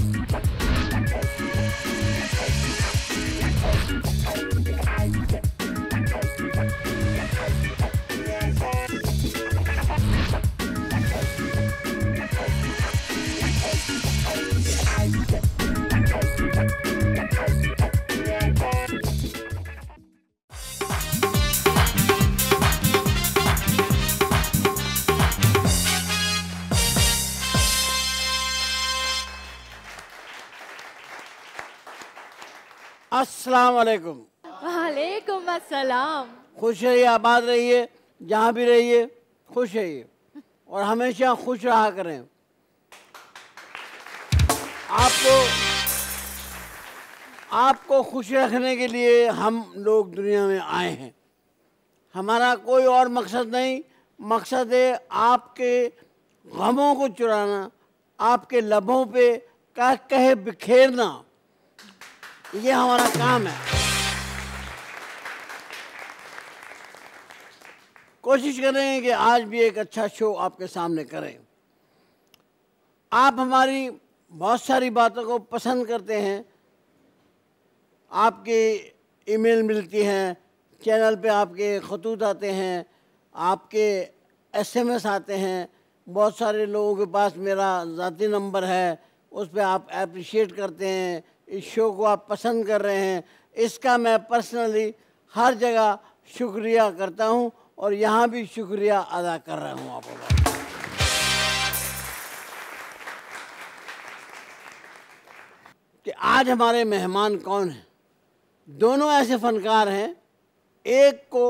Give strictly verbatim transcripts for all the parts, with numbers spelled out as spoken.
अस्सलाम वालेकुम। वालेकुम अस्सलाम। खुश रहिए, आबाद रहिए, जहाँ भी रहिए खुश रहिए और हमेशा खुश रहा करें। आपको आपको खुश रखने के लिए हम लोग दुनिया में आए हैं। हमारा कोई और मकसद नहीं, मकसद है आपके गमों को चुराना, आपके लबों पे कह कहे बिखेरना, ये हमारा काम है। कोशिश करेंगे कि आज भी एक अच्छा शो आपके सामने करें। आप हमारी बहुत सारी बातों को पसंद करते हैं, आपके ईमेल मिलती हैं, चैनल पे आपके खतूत आते हैं, आपके एसएमएस आते हैं, बहुत सारे लोगों के पास मेरा ज़ाती नंबर है, उस पर आप अप्रिशिएट करते हैं, इस शो को आप पसंद कर रहे हैं। इसका मैं पर्सनली हर जगह शुक्रिया करता हूं और यहाँ भी शुक्रिया अदा कर रहा हूँ आपको। कि आज हमारे मेहमान कौन हैं? दोनों ऐसे फनकार हैं, एक को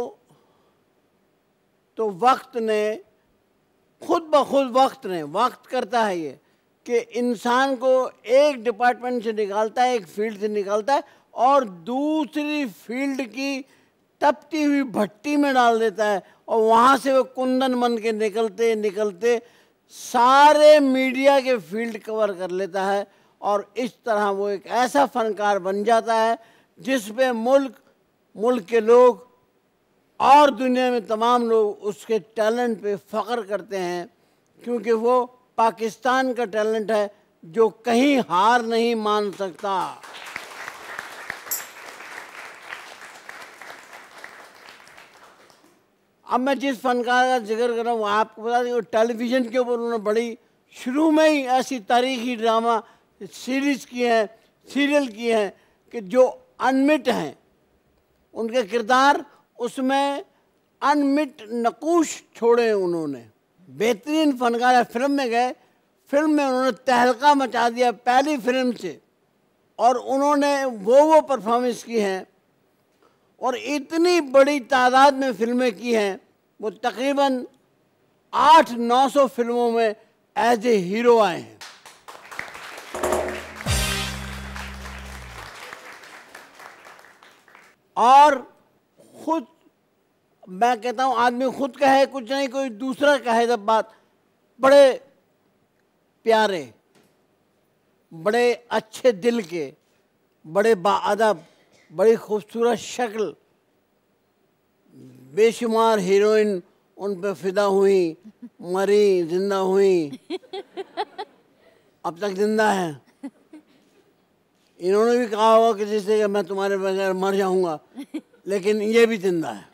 तो वक्त ने खुद ब खुद वक्त ने वक्त करता है ये कि इंसान को एक डिपार्टमेंट से निकालता है, एक फील्ड से निकालता है और दूसरी फील्ड की तपती हुई भट्टी में डाल देता है और वहाँ से वो कुंदन बन के निकलते निकलते सारे मीडिया के फील्ड कवर कर लेता है और इस तरह वो एक ऐसा फनकार बन जाता है जिस पे मुल्क मुल्क के लोग और दुनिया में तमाम लोग उसके टैलेंट पे फ़ख्र करते हैं, क्योंकि वो पाकिस्तान का टैलेंट है जो कहीं हार नहीं मान सकता। अब मैं जिस फनकार का जिक्र कर रहा हूँ आपको बता दें, टेलीविज़न के ऊपर उन्होंने बड़ी शुरू में ही ऐसी तारीखी ड्रामा सीरीज़ की हैं, सीरियल की हैं कि जो अनमिट हैं, उनके किरदार उसमें अनमिट नकूश छोड़े उन्होंने। बेहतरीन फनकार है। फिल्म में गए, फिल्म में उन्होंने तहलका मचा दिया पहली फिल्म से और उन्होंने वो वो परफॉर्मेंस की हैं और इतनी बड़ी तादाद में फिल्में की हैं, वो तकरीबन आठ नौ सौ फिल्मों में एज ए हीरो आए हैं। और खुद मैं कहता हूँ आदमी खुद कहे कुछ नहीं, कोई दूसरा कहे जब बात, बड़े प्यारे, बड़े अच्छे दिल के, बड़े बाअदब, बड़ी खूबसूरत शक्ल, बेशुमार हीरोइन उन पे फिदा हुई, मरी, जिंदा हुई, अब तक जिंदा हैं। इन्होंने भी कहा होगा किसी से कि मैं तुम्हारे बगैर मर जाऊंगा, लेकिन ये भी जिंदा है।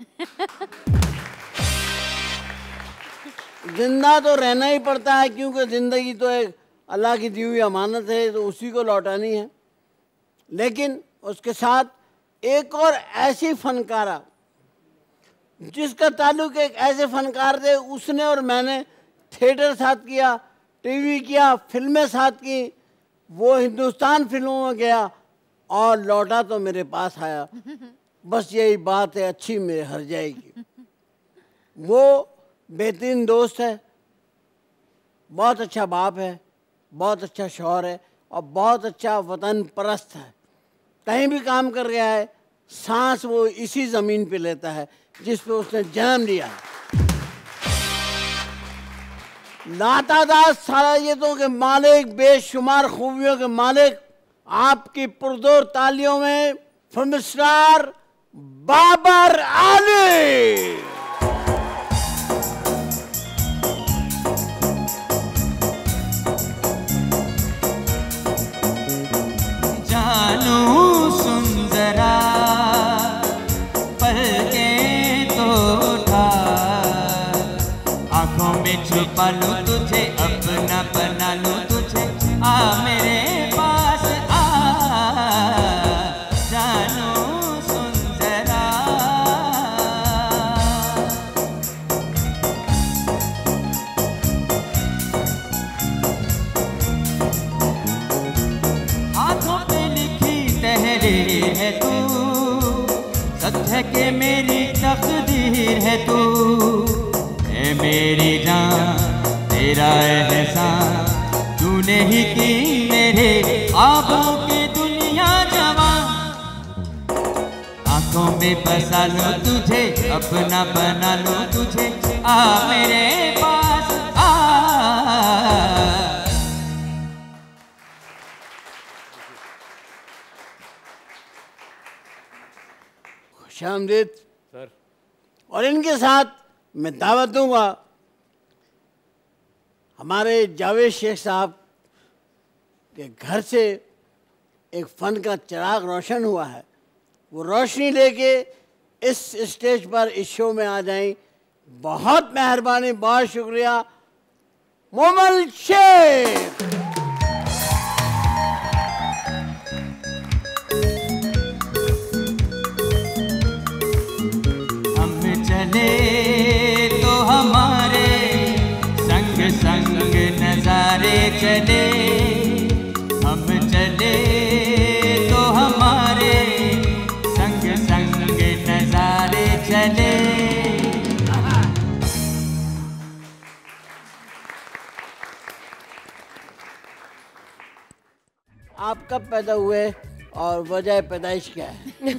जिंदा तो रहना ही पड़ता है, क्योंकि ज़िंदगी तो एक अल्लाह की दी हुई अमानत है, तो उसी को लौटानी है। लेकिन उसके साथ एक और ऐसी फनकारा जिसका ताल्लुक एक ऐसे फनकार थे, उसने और मैंने थिएटर साथ किया, टीवी किया, फिल्में साथ की, वो हिंदुस्तान फिल्मों में गया और लौटा तो मेरे पास आया। बस यही बात है, अच्छी मेरे हर जाएगी। वो बेहतरीन दोस्त है, बहुत अच्छा बाप है, बहुत अच्छा शौहर है और बहुत अच्छा वतन परस्त है। कहीं भी काम कर गया है, सांस वो इसी ज़मीन पे लेता है जिस पे उसने जन्म लिया है। लातादाद सलाहियतों के मालिक, बेशुमार खूबियों के मालिक, आपकी पुरजोर तालियों में फिल्म स्टार बाबर आली। जानू सुन जरा पलकें तो उठा, आंखों में छुपा लूं तुझे, अपना बना लूं तुझे, आ मेरे पास आ, जानू सुन जरा। हाथों पे लिखी तहरीर है तू, सच है कि मेरी तकदीर है तू, है मेरी जान तेरा एहसान, तूने ही की मेरे ख्वाबों की दुनिया जवां, आंखों में बसा लूं तुझे, अपना बना लूं तुझे, आ मेरे पास आ। खुशामदीद सर। और इनके साथ मैं दावत दूंगा हमारे जावेद शेख साहब के घर से एक फ़न का चिराग रोशन हुआ है, वो रोशनी लेके इस स्टेज पर इस शो में आ जाएं। बहुत मेहरबानी, बहुत शुक्रिया मोमल शेख। हम चले तो हमारे संग संग नजारे चले, हम चले तो हमारे संग संग नजारे चले। आप कब पैदा हुए और वजह पैदाइश क्या है?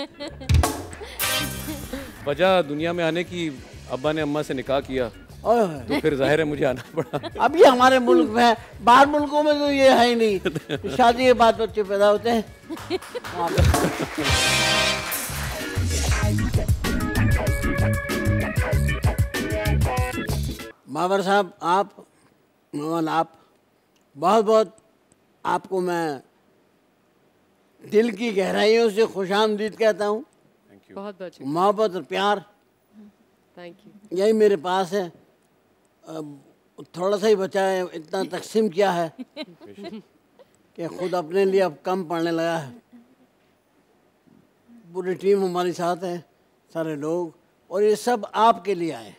वजह दुनिया में आने की अब्बा ने अम्मा से निकाह किया, ओए तो फिर जाहिर है मुझे आना पड़ा। अब ये हमारे मुल्क में है, बाहर मुल्कों में तो ये है ही नहीं, शादी के बाद बच्चे पैदा होते हैं। बाबर साहब, आप मोहन, आप बहुत बहुत आपको मैं दिल की गहराइयों से खुशामदीद कहता हूँ। बहुत बहुत मोहब्बत और प्यार थैंक यू। यही मेरे पास है, अब थोड़ा सा ही बचा है, इतना तकसीम किया है कि खुद अपने लिए अब कम पड़ने लगा है। पूरी टीम हमारे साथ है, सारे लोग, और ये सब आपके लिए आए।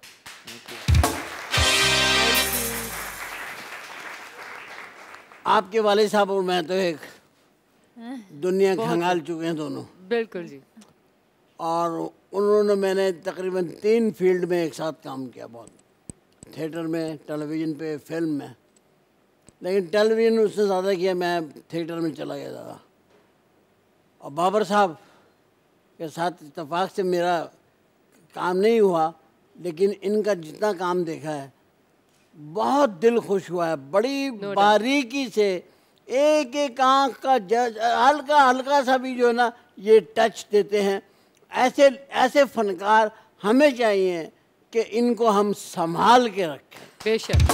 आपके वाले साहब और मैं तो एक दुनिया खंगाल चुके हैं दोनों, बिल्कुल जी। और उन्होंने मैंने तकरीबन तीन फील्ड में एक साथ काम किया, बहुत थिएटर में, टेलीविज़न पे, फिल्म में, लेकिन टेलीविज़न उससे ज़्यादा किया, मैं थिएटर में चला गया ज़्यादा। और बाबर साहब के साथ इत्तेफाक से मेरा काम नहीं हुआ, लेकिन इनका जितना काम देखा है बहुत दिल खुश हुआ है। बड़ी बारीकी से एक एक आँख का जज हल्का हल्का सा भी जो है ना ये टच देते हैं। ऐसे ऐसे फनकार हमें चाहिए कि इनको हम संभाल के रखें। बेशक।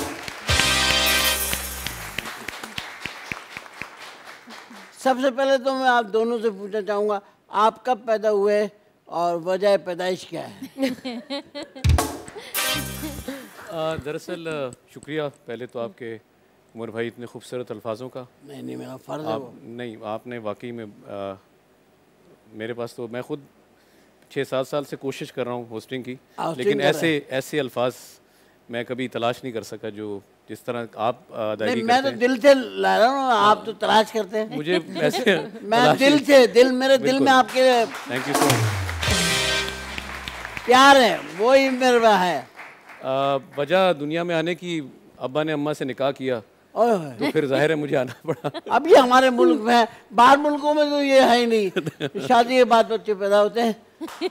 सबसे पहले तो मैं आप दोनों से पूछना चाहूँगा, आप कब पैदा हुए और वजह पैदाइश क्या है? दरअसल शुक्रिया पहले तो आपके उमर भाई इतने खूबसूरत अल्फाजों का। नहीं नहीं, मेरा फ़र्ज़ है आप वो। नहीं, आपने वाकई में आ, मेरे पास तो मैं खुद छः सात साल से कोशिश कर रहा हूँ होस्टिंग की, Hosting लेकिन कर रहे ऐसे ऐसे अल्फाज मैं कभी तलाश नहीं कर सका जो जिस तरह आप अदायगी नहीं, मैं करते तो हैं। दिल से ला रहा हूँ, आप तो तलाश करते हैं। मुझे ऐसे मैं दिल से, दिल मेरे दिल बिल्कुल। में आपके थैंक यू सो मच। प्यार है, वही मेरे में है। आ, वजह दुनिया में आने की अब्बा ने अम्मा से निकाह किया, ओए होए। तो फिर जाहिर है मुझे आना पड़ा। अब ये हमारे मुल्क में है, बाहर मुल्कों में तो ये है ही नहीं, शादी के बाद बच्चे पैदा होते हैं।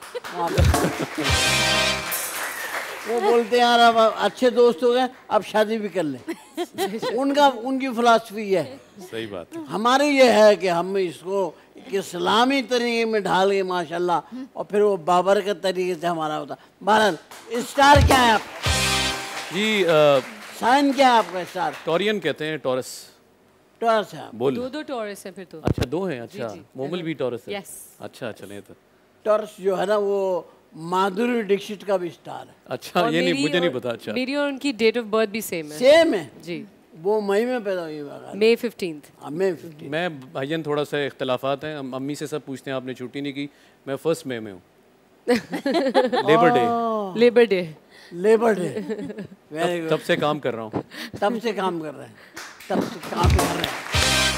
वो बोलते हैं यार अब अच्छे दोस्त हो गए, अब शादी भी कर लें। उनका उनकी फिलॉसफी है। सही बात है। हमारी ये है कि हम इसको एक इस्लामी तरीके में ढाल के माशाल्लाह, और फिर वो बाबर के तरीके से हमारा होता। बहरहाल, स्टार क्या है आप? जी आ, साइन क्या है आपका स्टार? टॉरियन कहते हैं, टॉरस। टॉरस है। बोल। दो दो टॉरस हैं फिर तो। अच्छा दो हैं। अच्छा जी, मोमल भी टॉरस है। Yes. अच्छा चलें तो। टॉरस जो है ना वो माधुरी दीक्षित का भी स्टार है। अच्छा और ये नहीं मेरी मुझे नहीं और- पता। अच्छा मेरी और उनकी डेट ऑफ बर्थ भी सेम है। सेम है। जी, वो मई में पैदा हुई है। May fifteenth. May fifteen. मैं भाईयन थोड़ा सा इख्तलाफात हैं। अम- अम्मी से सब पूछते हैं आपने छुट्टी नहीं की। मैं फर्स्ट मई में हूँ। Labour day. Labour day. Labour day. Very good. तब से काम कर रहा हूँ। तब से काम कर रहे हैं। तब से काम कर रहे हैं।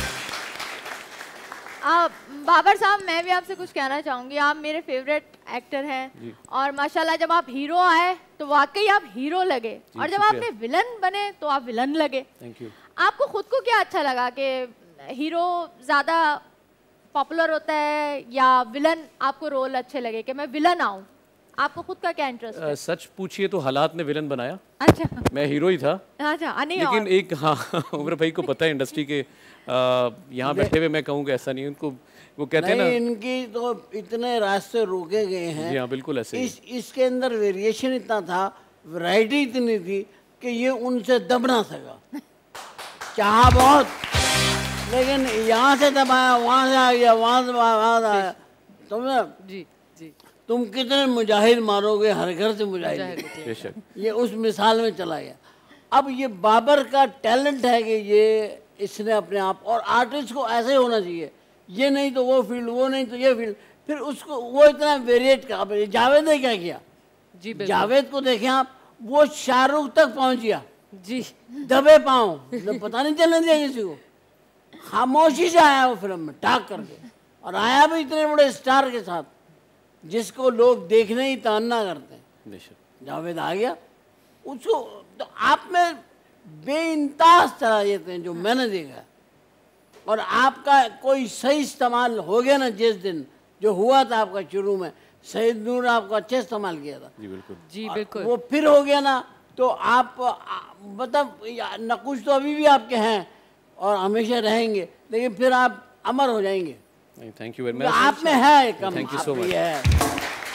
आप बाबर साहब, मैं भी आपसे कुछ कहना चाहूँगी। आप मेरे फेवरेट एक्टर हैं और माशाल्लाह जब आप हीरो आए तो वाकई आप हीरो लगे, और जब आपने विलन बने तो आप विलन लगे। Thank you. आपको खुद को क्या अच्छा लगा कि हीरो ज़्यादा पॉपुलर होता है या विलन आपको रोल अच्छे लगे कि मैं विलन आऊँ? आपको खुद का क्या इंटरेस्ट है? सच पूछिए तो हालात ने विलन बनाया। अच्छा मैं हीरो ही था। अच्छा नहीं लेकिन और एक हाँ उमर भाई को पता है इंडस्ट्री के यहाँ बैठे हुए मैं कहूँ कि ऐसा नहीं। उनको वो कहते हैं नहीं, ना। इनकी तो इतने रास्ते रोके गए हैं। जी हाँ बिल्कुल ऐसे ही। इस इसके अंदर वेरिएशन इतना था, वैरायटी इतनी थी कि ये उनसे दब ना सका। चाहा बहुत, लेकिन यहाँ से दबाया, वहाँ से आ गया, वहाँ से वहाँ से आया। तुमने जी जी। तुम कितने मुजाहिद मारोगे, हर घर से मुजाहिद। बेशक। ये उस मिसाल में चला गया। अब ये बाबर का टैलेंट है कि ये इसने अपने आप, और आर्टिस्ट को ऐसे होना चाहिए, ये नहीं तो वो फील्ड, वो नहीं तो ये फील्ड, फिर उसको वो इतना वेरिएट का। अब जावेद ने क्या किया? जी बिल्कुल। जावेद को देखें आप, वो शाहरुख तक पहुंच गया जी दबे पाँव, तो पता नहीं चलने दिया किसी को। खामोशी से आया वो फिल्म में टाक करके, और आया भी इतने बड़े स्टार के साथ जिसको लोग देखने ही तान्ना करते हैं। बेशक। जावेद आ गया उसको, तो आप में बेइंतहा सलाहियत हैं जो मैंने देखा है। और आपका कोई सही इस्तेमाल हो गया ना, जिस दिन जो हुआ था आपका शुरू में, सईद नूर आपको अच्छे इस्तेमाल किया था। जी बिल्कुल। जी और बिल्कुल। वो फिर हो गया ना, तो आप आ, मतलब या- नकुश तो अभी भी आपके हैं और हमेशा रहेंगे, लेकिन फिर आप अमर हो जाएंगे। थैंक यू वेरी आप में है कम, Thank you आप so में much. है।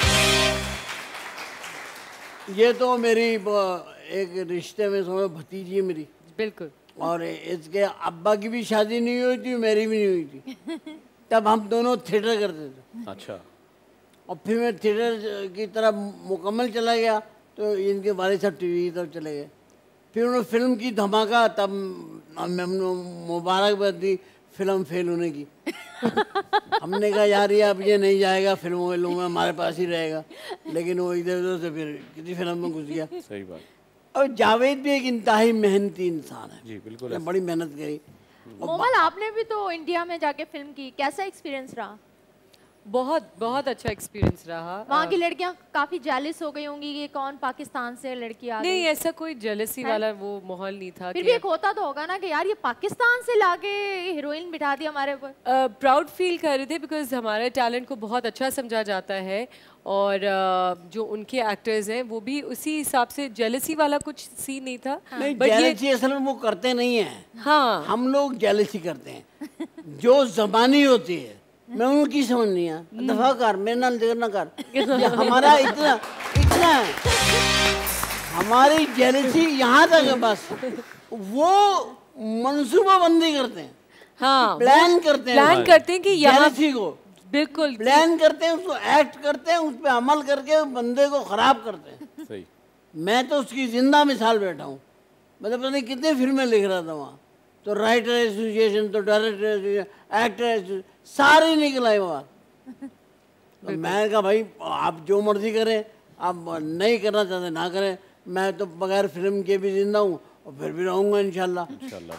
ये तो मेरी ब- एक रिश्ते में समझो भतीजी है मेरी, बिल्कुल। और इसके अब्बा की भी शादी नहीं हुई थी, मेरी भी नहीं हुई थी। तब हम दोनों थिएटर करते थे। अच्छा। और फिर मैं थिएटर की तरफ मुकम्मल चला गया, तो इनके वाले साहब टीवी की तरफ चले गए। फिर उन्होंने फिल्म की धमाका, तब हमने मुबारकबाद दी फिल्म फेल होने की। हमने कहा यार ये अब ये नहीं जाएगा फिल्मों में, लूँगा हमारे पास ही रहेगा, लेकिन वो इधर उधर से फिर किसी फिल्म में घुस गया। सही बात। और जावेद भी एक इंतहाई मेहनती इंसान है। जी बिल्कुल। उसने बड़ी मेहनत करी। मोमल, आपने भी तो इंडिया में जाके फिल्म की, कैसा एक्सपीरियंस रहा? बहुत बहुत अच्छा एक्सपीरियंस रहा। वहाँ की लड़कियाँ काफी जेलिस हो गई होंगी कि कौन पाकिस्तान से लड़की आ नहीं गई। ऐसा कोई जेलसी वाला वो माहौल नहीं था। फिर भी एक होता तो होगा ना कि यार ये पाकिस्तान से लाके हीरोइन बिठा दी हमारे ऊपर। प्राउड फील कर रहे थे बिकॉज हमारे टैलेंट को बहुत अच्छा समझा जाता है, और uh, जो उनके एक्टर्स हैं वो भी उसी हिसाब से, जेलसी वाला कुछ सीन नहीं था। नहीं, But ये जेलसी असल में वो करते नहीं हैं। हाँ हम लोग जेलसी करते हैं जो जबानी होती है। मैं उनकी समझ नहीं आ, दफा कर, मेरे नाल जिक्र ना कर। ये हमारा इतना इतना है, हमारी जेलसी यहाँ तक है बस। वो मंसूबा बंदी करते हैं, हाँ प्लान करते हैं, प्लान करते हैं कि यहाँ जेलसी को बिल्कुल प्लान करते हैं, उसको एक्ट करते हैं, उस पर अमल करके उस बंदे को खराब करते हैं। सही। मैं तो उसकी जिंदा मिसाल बैठा हूँ। मतलब पता नहीं कितनी फिल्में लिख रहा था वहाँ, तो राइटर एसोसिएशन, तो डायरेक्टर एसोसिएशन, एक्टर एसोसिएशन, सारे निकल आए वहाँ। तो मैं कहा भाई आप जो मर्जी करें, आप नहीं करना चाहते ना करें, मैं तो बगैर फिल्म के भी जिंदा हूँ और फिर भी रहूँगा इंशाल्लाह।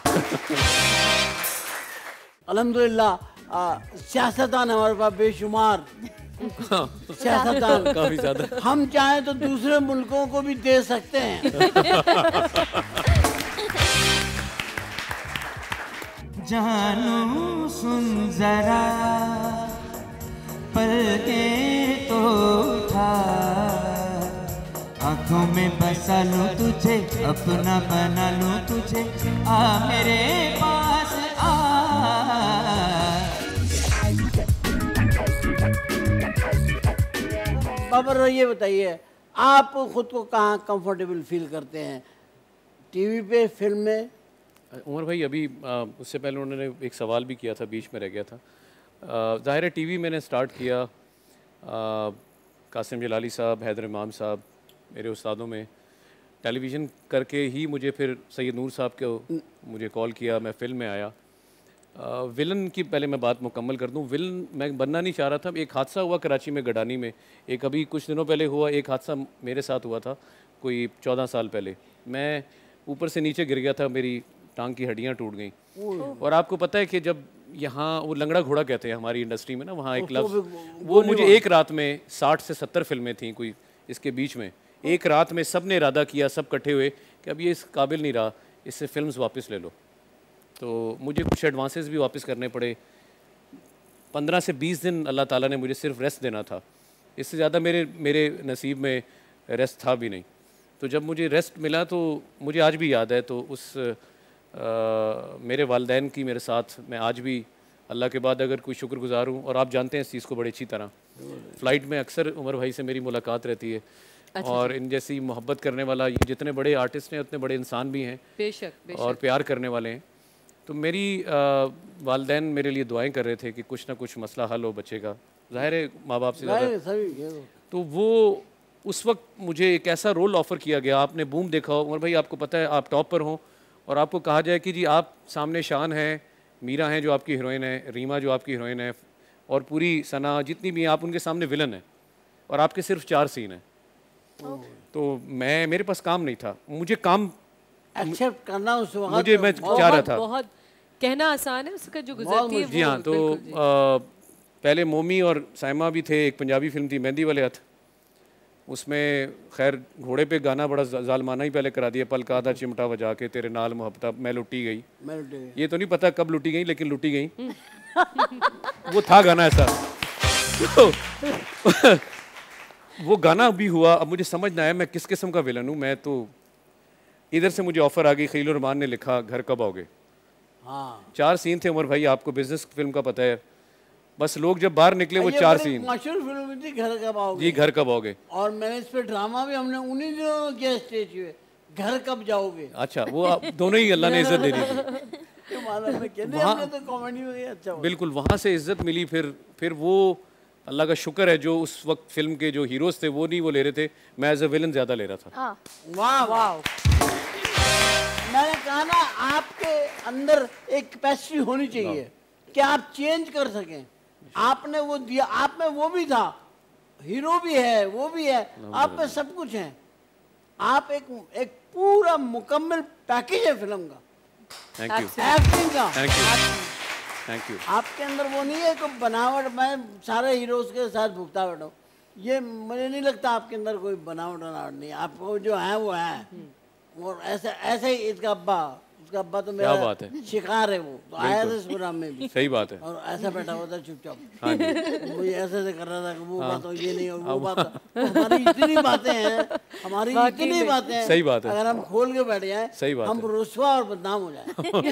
अल्हम्दुलिल्लाह। सियासतदान हमारे पास बेशुमार सियासतदान, काफी ज्यादा। हम चाहें तो दूसरे मुल्कों को भी दे सकते हैं। जानू सुन जरा पल के तो उठा, आंखों में बसा लूं तुझे, अपना बना लूं तुझे, आ मेरे पास आ। बाबर ये बताइए, आप खुद को कहाँ कंफर्टेबल फील करते हैं? टीवी पे, फिल्म में, उमर भाई अभी आ, उससे पहले उन्होंने एक सवाल भी किया था, बीच में रह गया था। ज़ाहिर है टीवी मैंने स्टार्ट किया, आ, कासिम जलाली साहब, हैदर इमाम साहब मेरे उस्तादों में। टेलीविज़न करके ही मुझे फिर सैयद नूर साहब को मुझे कॉल किया, मैं फ़िल्म में आया। आ, विलन की पहले मैं बात मुकम्मल कर दूं। विलन मैं बनना नहीं चाह रहा था। एक हादसा हुआ कराची में, गडानी में, एक अभी कुछ दिनों पहले हुआ एक हादसा मेरे साथ हुआ था, कोई चौदह साल पहले। मैं ऊपर से नीचे गिर गया था, मेरी टांग की हड्डियां टूट गई। और आपको पता है कि जब यहाँ वो लंगड़ा घोड़ा कहते हैं हमारी इंडस्ट्री में ना, वहाँ एक लफ्ज़, वो मुझे एक रात में साठ से सत्तर फिल्में थी कोई इसके बीच में, एक रात में सब ने इरादा किया, सब इकट्ठे हुए कि अब ये इस काबिल नहीं रहा, इससे फिल्म्स वापस ले लो। तो मुझे कुछ एडवांसेस भी वापस करने पड़े। पंद्रह से बीस दिन अल्लाह ताला ने मुझे सिर्फ रेस्ट देना था, इससे ज़्यादा मेरे मेरे नसीब में रेस्ट था भी नहीं। तो जब मुझे रेस्ट मिला तो मुझे आज भी याद है, तो उस आ, मेरे वालिदैन की मेरे साथ मैं आज भी अल्लाह के बाद अगर कोई शुक्रगुजार हूँ। और आप जानते हैं इस चीज़ को बड़ी अच्छी तरह, फ़्लाइट में अक्सर उमर भाई से मेरी मुलाकात रहती है। अच्छा, और इन जैसी मोहब्बत करने वाला, ये जितने बड़े आर्टिस्ट हैं उतने बड़े इंसान भी हैं, बेशक, बेशक। और प्यार करने वाले हैं। तो मेरी वालिदैन मेरे लिए दुआएं कर रहे थे कि कुछ ना कुछ मसला हल हो बच्चे का, ज़ाहिर है माँ बाप से ज़्यादा। तो वो उस वक्त मुझे एक ऐसा रोल ऑफ़र किया गया, आपने बूम देखा हो उमर भाई, आपको पता है आप टॉप पर हों और आपको कहा जाए कि जी आप सामने शान हैं, मीरा हैं जो आपकी हीरोइन है, रीमा जो आपकी हीरोइन है, और पूरी सना जितनी भी हैं, आप उनके सामने विलन हैं और आपके सिर्फ चार सीन हैं। तो मैं, मेरे पास काम नहीं था, मुझे काम एक्सेप्ट करना उस वक्त मुझे, मैं चाह रहा था। बहुत कहना आसान है, उसका जो गुजरती है। जी हाँ, तो आ, पहले मोमी और साइमा भी थे, एक पंजाबी फिल्म थी मेहंदी वाले हाथ, उसमें खैर घोड़े पे गाना बड़ा जालमाना ही पहले करा दिया, पल का आधा चिमटा बजा के तेरे नाल मोहब्बत मैं लुटी गई। मैं लुटी गई, ये तो नहीं पता कब लुटी गई, लेकिन लुटी गई। वो था गाना ऐसा। तो वो गाना भी हुआ। अब मुझे समझ ना आया मैं किस किस्म का विलन हूँ। मैं तो इधर से मुझे ऑफर आ गई, खलील रहमान ने लिखा घर कब आओगे। हाँ, चार सीन थे उमर भाई, आपको बिजनेस फिल्म का पता है, बस लोग जब बाहर निकले वो चार सीन। मशहूर फिल्म थी घर कब आओगे। जी, घर कब आओगे। और मैंने इस पे ड्रामा भी हमने उन्हीं दिनों में किया स्टेज पे, घर कब जाओगे। अच्छा, वो आप दोनों ही अल्लाह ने इज्जत दे दी थी। वहाँ तो कॉमेडी में अच्छा बिल्कुल वहाँ से इज्जत मिली। फिर फिर वो अल्लाह का शुक्र है जो उस वक्त फिल्म के जो हीरोज थे वो नहीं वो ले रहे थे, मैं एज ए विलन ज़्यादा ले रहा था। वाह वाह, मैंने कहा ना आपके अंदर एक कैपेसिटी होनी चाहिए कि आप चेंज कर सकें। आपने वो दिया, आप में वो भी था, हीरो भी है, वो भी है, आप में सब कुछ है। आप एक एक पूरा मुकम्मल पैकेज है फिल्म का, थैंक यू, एक्टिंग का। Thank you, thank you. आपके अंदर वो नहीं है कोई बनावट, मैं सारे हीरोज के साथ भुगता बैठा हूँ, ये मुझे नहीं लगता आपके अंदर कोई बनावट बनावट नहीं। आपको जो है वो है, और ऐसे ऐसे ही इसका अब्बा, उसका अब्बा तो मेरा बात है, शिकार है, वो तो आया था इस प्रोग्राम में भी। सही बात है। और ऐसा बैठा हुआ था चुपचाप, मुझे ऐसे ऐसे कर रहा था कि वो बात हो, ये नहीं, और वो बात। हमारी इतनी बातें हैं, हमारी इतनी बातें हैं, सही बात है, अगर हम खोल के बैठ जाए सही बात हम रुस्वा और बदनाम हो जाए।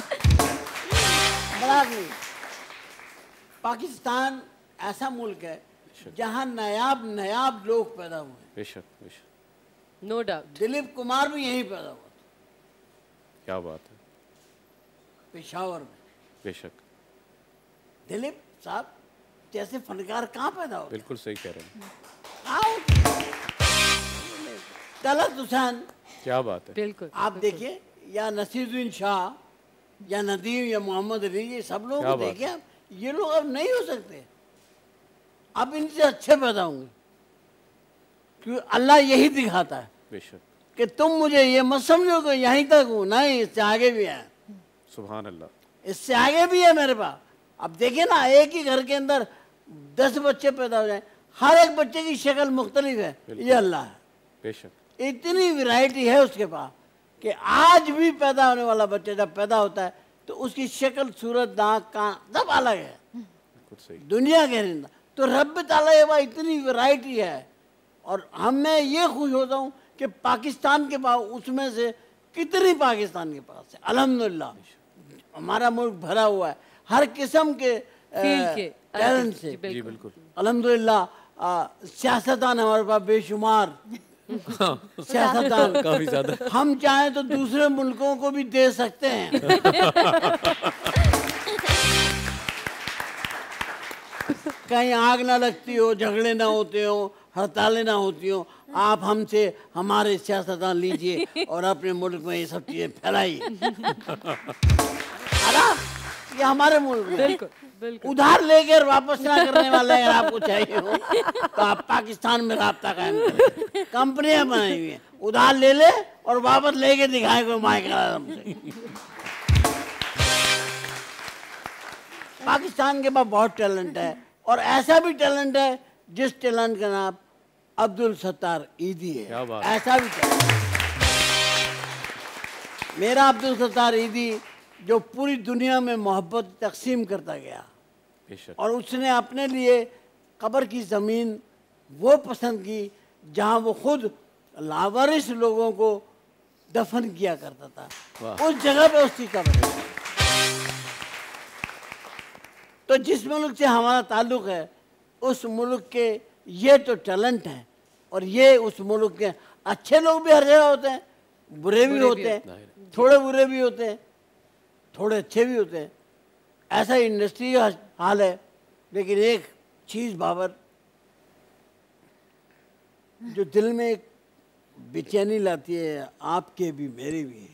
बड़ा नहीं, पाकिस्तान ऐसा मुल्क है जहाँ नायाब नायाब लोग पैदा हुए। बेशक, बेशक, नो डाउट। दिलीप कुमार भी यहीं पैदा हुआ था। क्या बात है, पेशावर में। बेशक, दिलीप साहब जैसे फनकार कहाँ पैदा हो। बिल्कुल सही कह रहे हैं। तलत हुसैन, क्या बात है, बिल्कुल। आप देखिए, या नसीरुद्दीन शाह, या नदीम, या मोहम्मद अली, ये सब लोग देखिए आप, ये लोग अब नहीं हो सकते, अब इनसे अच्छे पैदा होंगे, क्योंकि अल्लाह यही दिखाता है। बेशक, कि तुम मुझे ये मत समझो कि यहीं तक हूँ, नहीं, इससे आगे भी है। सुभान अल्लाह, इससे आगे भी है मेरे पास। अब देखिए ना, एक ही घर के अंदर दस बच्चे पैदा हो जाए, हर एक बच्चे की शक्ल मुख्तलिफ है, ये अल्लाह है। बेशक, इतनी वैरायटी है उसके पास कि आज भी पैदा होने वाला बच्चा जब पैदा होता है तो उसकी शक्ल, सूरत, दांत, कान सब अलग है, सही। दुनिया के अंदर। तो रब ताला ये बात, इतनी वैरायटी है, और हम मैं ये खुश होता हूँ कि पाकिस्तान के पास, उसमें से कितनी पाकिस्तान के पास है, अल्हम्दुलिल्लाह हमारा मुल्क भरा हुआ है हर किस्म के टैलेंट से। जी बिल्कुल, अल्हम्दुलिल्लाह। सियासतदान हमारे पास बेशुमार, सियासतदान काफी ज्यादा। हम चाहें तो दूसरे मुल्कों को भी दे सकते हैं। कहीं आग ना लगती हो, झगड़े ना होते हो, हड़तालें ना होती हो, आप हमसे हमारे सियासतदान लीजिए और अपने मुल्क में ये सब चीजें फैलाइए। ये हमारे मुल्क में बिल्कुल बिल्कुल उधार लेकर वापस ना करने वाले अगर आपको चाहिए हो तो आप पाकिस्तान में राब्ता कायम करें। कंपनियां बनाई हुई हैं, उधार ले ले और वापस लेके दिखाए कोई माइकल हमसे। पाकिस्तान के पास बहुत टैलेंट है और ऐसा भी टैलेंट है जिस टैलेंट का नाम अब्दुल सत्तार ईदी है। क्या बात। ऐसा भी टैलेंट। मेरा अब्दुल सत्तार ईदी जो पूरी दुनिया में मोहब्बत तकसीम करता गया बेशक। और उसने अपने लिए कब्र की ज़मीन वो पसंद की जहाँ वो खुद लावारिस लोगों को दफन किया करता था। उस जगह पे उसकी कब्र है। तो जिस मुल्क से हमारा ताल्लुक़ है उस मुल्क के ये तो टैलेंट है और ये उस मुल्क के अच्छे लोग भी हर जगह होते हैं, बुरे भी होते हैं, थोड़े बुरे भी होते हैं, थोड़े अच्छे भी होते हैं। ऐसा इंडस्ट्री का हाल है। लेकिन एक चीज़ बाबर जो दिल में एक बेचैनी लाती है, आपके भी मेरे भी,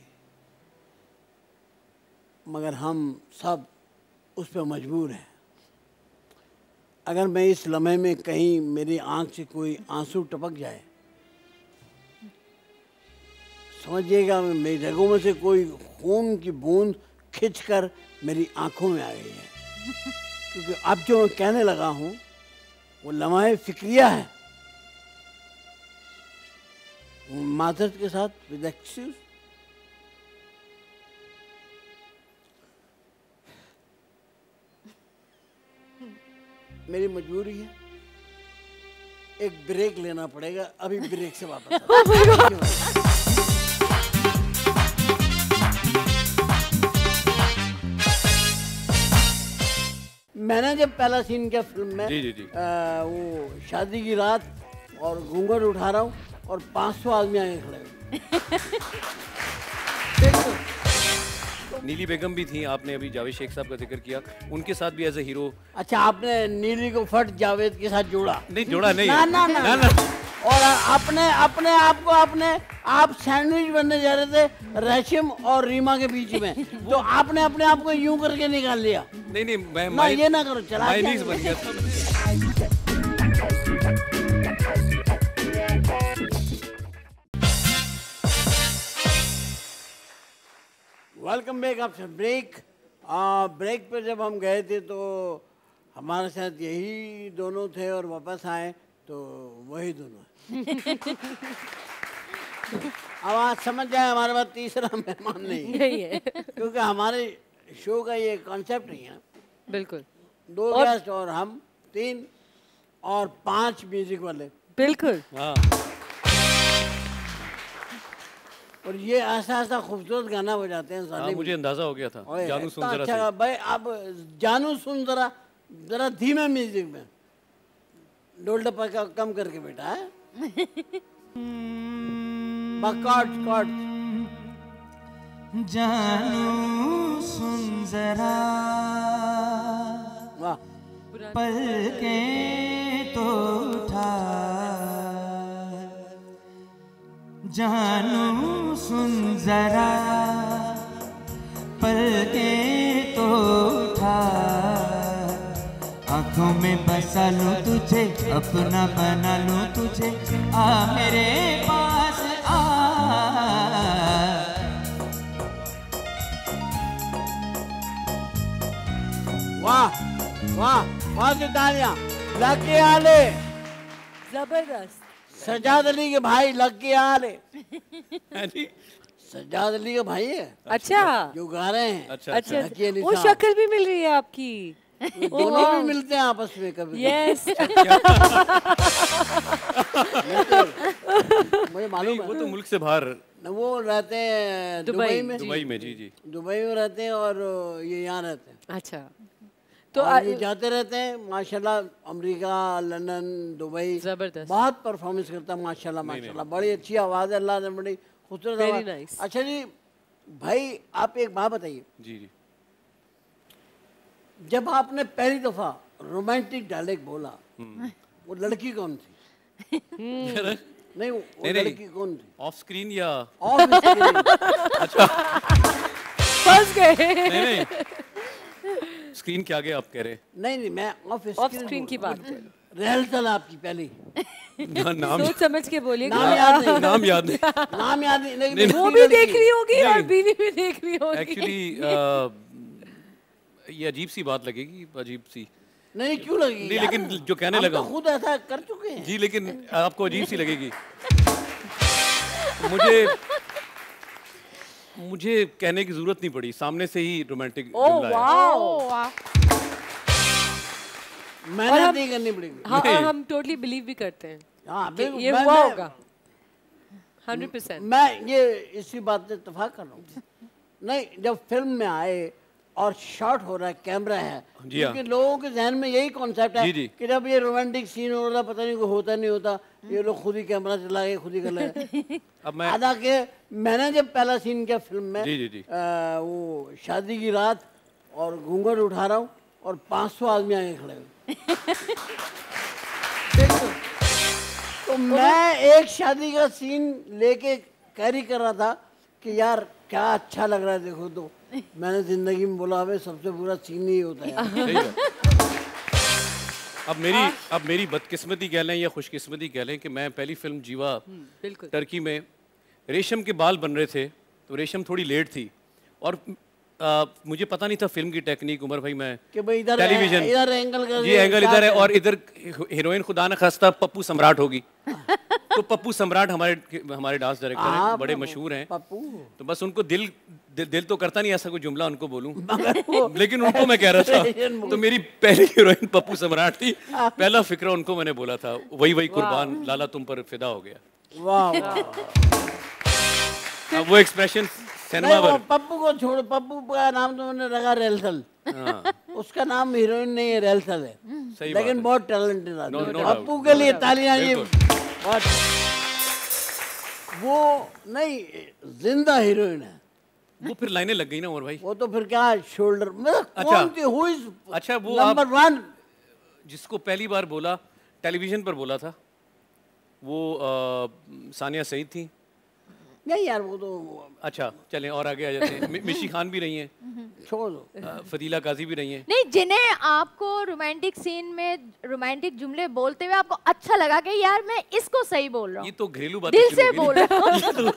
मगर हम सब उस पर मजबूर हैं। अगर मैं इस लम्हे में कहीं मेरी आंख से कोई आंसू टपक जाए, समझिएगा मेरी रगों में से कोई खून की बूंद खिंचकर मेरी आंखों में आ गई है। क्योंकि अब जो मैं कहने लगा हूं वो लम्हा फिक्रिया है। माजरत के साथ विद एक्सक्यूज। मेरी मजबूरी है, एक ब्रेक लेना पड़ेगा। अभी ब्रेक से वापस आता हूं। मैंने जब पहला सीन किया फिल्म में जी जी जी। आ, वो शादी की रात और घूंघट उठा रहा हूँ और पाँच सौ आदमी आगे खड़े हुए। नीली बेगम भी थी, आपने अभी जावेद शेख साहब का जिक्र किया, उनके साथ भी एज ए हीरो। अच्छा, आपने नीली को फट जावेद के साथ जोड़ा? नहीं जोड़ा नहीं ना, है। ना, ना, ना, ना। और अपने अपने आप को अपने आप सैंडविच बनने जा रहे थे रेशम और रीमा के बीच में, तो आपने अपने आप को यूं करके निकाल लिया। नहीं नहीं मैं ना ये ना करो, चला मायनीज बन गया था। Welcome back after break. Break पे जब हम गए थे तो हमारे साथ यही दोनों थे और वापस आए तो वही दोनों। अब आज समझ जाए हमारे पास तीसरा मेहमान नहीं है, क्योंकि हमारे शो का ये कॉन्सेप्ट नहीं है। बिल्कुल। दो गेस्ट और हम तीन और पांच म्यूजिक वाले। बिल्कुल। हाँ। और ये ऐसा ऐसा खूबसूरत गाना बजाते हैं। हाँ, मुझे अंदाजा हो गया था। जानू सुन जरा अच्छा भाई, अब जानू सुन जरा, जरा धीमे म्यूजिक में, डोल डप्पा का कम करके बेटा है। Cord cord. जानू सुन जरा, वाह, पलकें तो उठा, जानू सुन जरा, पलकें तो उठा, आँखों में बसा लूं तुझे, अपना बना लूं तुझे, आ मेरे पास आ। वाह वाह वाह से तालियां। लकी आले, जबरदस्त। सजाद अली के भाई लकी आले। हाँ जी। सजाद अली के भाई है अच्छा जो गा रहे हैं। अच्छा अच्छा, लकी अली वो साहब। शक्ल भी मिल रही है आपकी। दोनों भी मिलते हैं आपस में कभी। यस। मुझे मालूम वो है। तो मुल्क से बाहर। न, वो रहते हैं दुबई दुबई में। दुबई में। जी जी। दुबई में रहते हैं और ये यहाँ रहते हैं। अच्छा, तो और ये जाते रहते हैं माशाल्लाह, अमेरिका, लंदन, दुबई, जबरदस्त, बहुत परफॉर्मेंस करता है माशाल्लाह माशाल्लाह। बड़ी अच्छी आवाज़ है, अल्लाह ने बड़ी खूबसूरत Very आवाज़। nice. अच्छा जी भाई, आप एक बात बताइए, जी जी। जब आपने पहली दफा रोमांटिक डायलॉग बोला, वो लड़की कौन थी? नहीं, वो नहीं, नहीं। लड़की कौन थी? ऑफ स्क्रीन या ऑफ स्क्रीन? फंस गए। नहीं नहीं, स्क्रीन के आगे आप कह रहे हैं? नहीं नहीं, मैं ऑफ ऑफ स्क्रीन की बात कर, रिहर्सल आपकी पहली। ना, नाम सोच समझ के बोलिए। नाम याद नहीं, नाम याद नहीं। नाम याद नहीं, नहीं, नहीं, वो दूसरी भी लड़की। देख रही होगी और नहीं। बीवी भी देख रही होगी। एक्चुअली ये अजीब सी बात लगेगी, अजीब सी नहीं, क्यों लगेगी नहीं, यार? लेकिन जो कहने हम लगा तो हूं। खुद ऐसा कर चुके हैं। जी, लेकिन आपको अजीब सी लगेगी। मुझे मुझे कहने की जरूरत नहीं पड़ी, सामने से ही रोमांटिक ओह जुमला है। वाओ, ओह, वाह। मेहनत नहीं करनी पड़ेगी। हाँ, नहीं। और हम टोटली बिलीव भी करते हैं हाँ, कि बिल्कुल, ये मैं- हुआ मैं- होगा, हंड्रेड परसेंट। मैं ये इसी बात से इत्तेफाक कर रहा हूँ। नहीं, जब फिल्म में आए और शॉट हो रहा है, कैमरा है, जी हाँ। क्योंकि लोगों के जहन में यही कॉन्सेप्ट है जी, जी। कि जब ये रोमांटिक सीन हो रहा, पता नहीं कोई होता नहीं होता, ये लोग खुद ही कैमरा चला के खुद ही कर ले। अब मैं आधा के मैंने जब पहला सीन किया फिल्म में, जी, जी, जी। आ, वो शादी की रात और घूंघट उठा रहा हूँ और पाँच सौ आदमी आगे खड़े हुए। तो मैं एक शादी का सीन लेके कैरी कर रहा था कि यार क्या अच्छा लग रहा है, देखो तो मैंने जिंदगी में बोला हमें सबसे बुरा सीन ही होता है। सही है। अब मेरी अब मेरी बदकिस्मती कह लें या खुशकिस्मती कह लें कि मैं पहली फिल्म जीवा बिल्कुल। टर्की में, रेशम के बाल बन रहे थे, तो रेशम थोड़ी लेट थी और आ, मुझे पता नहीं था फिल्म की टेक्निक। उमर भाई, मैं कि भाई इधर टेलीविजन इधर एंगल कर जी दे, एंगल क्या इधर है करें? और इधर हीरोइन खुदा न खास्ता पप्पू सम्राट होगी। तो पप्पू सम्राट हमारे हमारे डांस डायरेक्टर हैं, हाँ, बड़े पप्पू- मशहूर हैं। पप्पू तो बस उनको दिल दिल, दिल तो करता नहीं ऐसा कोई जुमला उनको बोलूं, लेकिन उनको मैं कह रहा था। तो मेरी पहली हीरोइन पप्पू सम्राट थी, पहला फिक्रा उनको मैंने बोला था, वही वही कुर्बान लाला तुम पर फिदा हो गया। वाह वाह। अब वो एक्सप्रेशन सिनेमा नहीं, वो पर पप्पू को छोड़, पप्पू का नाम तो मैंने रखा रेलसल। हाँ, उसका नाम हीरोइन नहीं है, रेलसल है, सही बात लेकिन है। बहुत टैलेंटेड No, आदमी no है। doubt, पप्पू no के लिए doubt. तालियां ये बिल्कुल। बहुत। वो नहीं, जिंदा हीरोइन है वो फिर लाइनें लग गई ना उमर भाई। वो, तो फिर क्या शोल्डर मतलब अच्छा। कौन थी, हु इज अच्छा, वो नंबर वन? जिसको पहली बार बोला टेलीविजन पर बोला था वो आ, सानिया सईद थी। नहीं यार, वो तो अच्छा चलें और आगे आ जाते हैं। मि- मिशी खान भी रही हैं, छोड़ दो। आ, फदीला काजी भी रही हैं। नहीं, जिन्हें आपको रोमांटिक सीन में रोमांटिक जुमले बोलते हुए आपको अच्छा लगा कि यार मैं इसको सही बोल रहा ये हूँ, तो घरेलू बातें दिल शुरू से हो गई बोल ना। रहा हूँ। ये तो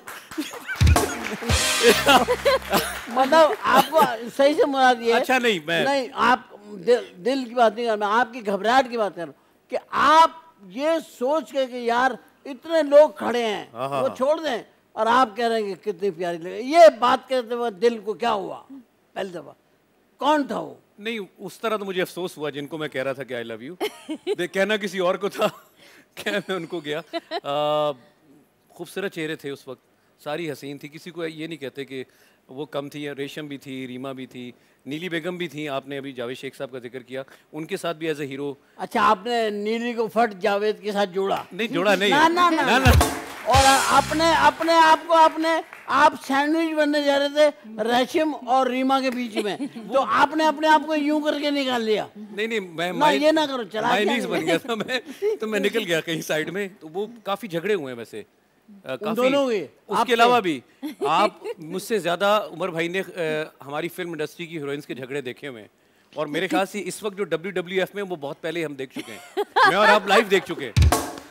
मतलब आपको सही से मुराद ये है। अच्छा, नहीं, मैं- नहीं, आप दिल, दिल की बात नहीं कर रहा, मैं आपकी घबराहट की बात कर रहा हूँ कि आप ये सोच के कि यार इतने लोग खड़े हैं, हाँ, हाँ, वो हाँ। छोड़ दें, और आप कह रहे हैं कि कितनी प्यारी लगे। ये बात करते वक्त दिल को क्या हुआ पहली दफा? कौन था वो? नहीं, उस तरह तो मुझे अफसोस हुआ जिनको मैं कह रहा था कि आई लव यू, दे कहना किसी और को था, क्या मैं उनको गया। आ, खूबसूरत चेहरे थे उस वक्त, सारी हसीन थी, किसी को ये नहीं कहते कि वो कम थी। रेशम भी थी, रीमा भी थी, नीली बेगम भी थी, आपने अभी जावेद शेख साहब का जिक्र किया, उनके साथ भी एज ए हीरो। अच्छा, आपने नीली को फट जावेद के साथ जोड़ा? नहीं जोड़ा नहीं ना ना ना, ना, ना। और अपने अपने आप को अपने आप सैंडविच बनने जा रहे थे रेशम और रीमा के बीच में, तो आपने अपने आप को यूं करके निकाल लिया। नहीं नहीं, मैं ना, ये ना करो, चला के मायनीज आगे। बन गया था मैं, तो मैं निकल गया कहीं साइड में। तो वो काफी झगड़े हुए हैं वैसे, अ, काफी। दोनों के? उसके आपके? अलावा भी आप मुझसे ज्यादा उमर भाई ने अ, हमारी फिल्म इंडस्ट्री की हीरोइंस के झगड़े देखे हुए हैं, और मेरे ख्याल से इस वक्त जो डब्ल्यू डब्ल्यू एफ में वो बहुत पहले हम देख चुके हैं, मैं और आप लाइव देख चुके हैं।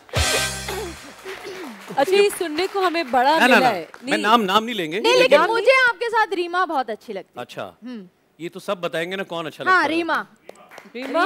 अच्छा, ये सुनने को हमें बड़ा ना ना मिला ना, है। मैं नाम नाम नहीं लेंगे, नहीं, लेकिन नाम मुझे आपके साथ रीमा बहुत अच्छी लगती अच्छा, ये तो सब बताएंगे ना कौन अच्छा लगता हाँ, है। रीमा। रीमा,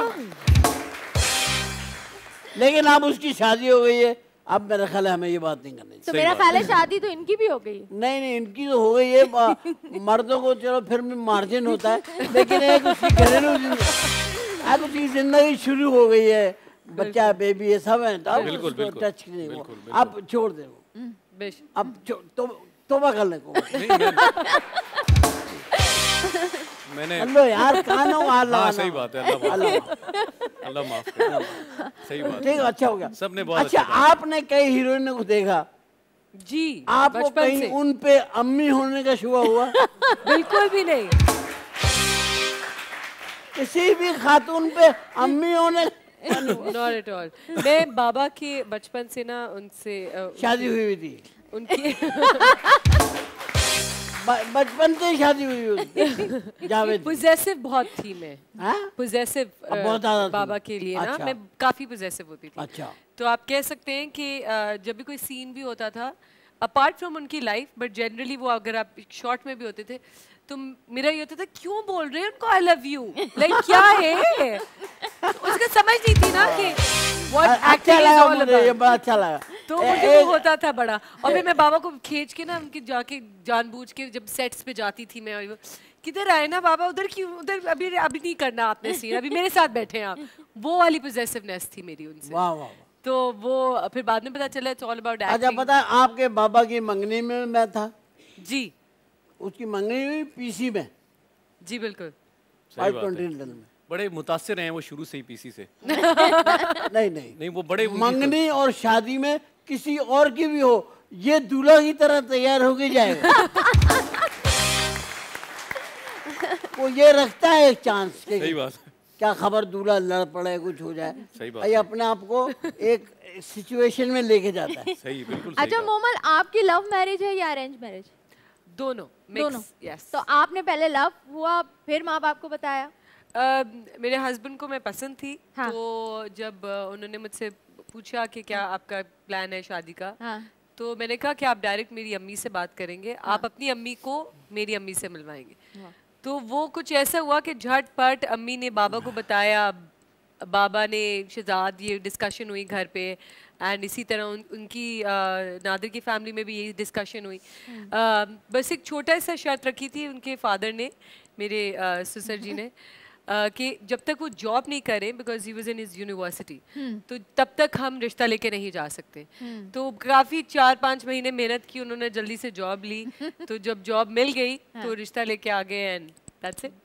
लेकिन अब उसकी शादी हो गई है, अब मेरा ख्याल है हमें ये बात नहीं करनी चाहिए। तो सही मेरा बात ख्याल है शादी तो इनकी भी हो गई। नहीं नहीं, इनकी तो हो गई है, ब- मर्दों को चलो फिर भी मार्जिन होता है, लेकिन एक उसकी घरेलू जिंदगी, अब उसकी जिंदगी शुरू हो गई है, बच्चा बेबी है सब है, तो अब बिल्कुल, उसको बिल्कुल, टच नहीं बिल्कुल, हो, अब छोड़ दे वो, बेश अब छो- तो तोबा कर ले को। नहीं, मैं- मैंने अल्लाह यार कानों हाथ लगाना। हाँ सही बात है, अल्लाह माफ अल्लाह माफ करे। सही बात ठीक, अच्छा हो गया। सबने बहुत अच्छा, अच्छा कहा। आपने कई हीरोइनों को देखा, जी आपको बचपन कहीं से उन पे अम्मी होने का शुभ हुआ? बिल्कुल भी नहीं। किसी भी खातून पे अम्मी होने नॉट एट ऑल। मैं बाबा के बचपन से ना उनसे अ, शादी हुई हुई थी? उनकी ब- बचपन से ही शादी हुई हुई जावेद की? पोजेसिव बहुत थी मैं। हाँ? पोजेसिव अब बहुत ज़्यादा थी। बाबा के लिए ना अच्छा। मैं काफी पोजेसिव होती थी। अच्छा। तो आप कह सकते हैं कि अ, जब भी कोई सीन भी होता था अपार्ट फ्रॉम उनकी लाइफ, बट जनरली वो अगर आप शॉर्ट में भी होते थे तो मेरा ये होता था क्यों बोल रहे हैं उनको आई लव यू, लाइक क्या है उसका समझ नहीं थी ना कि व्हाट अच्छा एक्टिंग इज लगा ऑल मुझे, ये अबाउट। बड़ा अच्छा लगा। तो ए- मुझे एक- वो होता था बड़ा, और फिर मैं बाबा को खींच के ना उनकी जाके जानबूझ के जब सेट्स पे जाती थी मैं, और किधर आए ना बाबा, उधर क्यों, उधर अभी अभी नहीं करना आपने सीन, अभी मेरे साथ बैठे हैं आप। वो वाली पोजेसिवनेस थी मेरी उनसे। वाह वाह वाह। तो वो फिर बाद में पता चला इट्स ऑल अबाउट अच्छा, एक्टिंग। पता है आपके बाबा की मंगनी में मैं था? जी उसकी मंगनी हुई पीसी में, जी बिल्कुल। सही फाइव बात है। कॉन्टिनेंटल में। बड़े मुतासिर हैं वो शुरू से ही पीसी से। नहीं नहीं, नहीं वो बड़े मंगनी और शादी में किसी और की भी हो, ये दूल्हा की तरह तैयार होके जाएगा। वो ये रखता है एक चांस के सही बात है। क्या खबर दूल्हा लड़ पड़े, कुछ हो जाए। सही बात ये अपने आप को एक सिचुएशन में लेके जाता है। सही, बिल्कुल सही अच्छा बात। मोमल, आपकी लव मैरिज है या अरेंज मैरिज? दोनों दोनों। मिक्स। यस। तो आपने पहले लव हुआ, फिर माँ बाप को बताया? अ, मेरे हस्बैंड को मैं पसंद थी। हाँ। तो जब अ, उन्होंने मुझसे पूछा कि क्या आपका प्लान है शादी का, हाँ। तो मैंने कहा कि आप डायरेक्ट मेरी अम्मी से बात करेंगे, आप अपनी अम्मी को मेरी अम्मी से मिलवाएंगे। तो वो कुछ ऐसा हुआ कि झटपट अम्मी ने बाबा को बताया, बाबा ने शहजाद, ये डिस्कशन हुई घर पे, एंड इसी तरह उन, उनकी अ, नादिर की फैमिली में भी यही डिस्कशन हुई। अ, बस एक छोटा सा शर्त रखी थी उनके फादर ने, मेरे अ, ससुर जी ने, अ, कि जब तक वो जॉब नहीं करें, because he was in his university, तो तब तक हम रिश्ता लेके नहीं जा सकते। तो काफ़ी चार पाँच महीने मेहनत की उन्होंने, जल्दी से जॉब ली। तो जब जॉब मिल गई तो रिश्ता लेके आ गए, एंड दैट्स इट।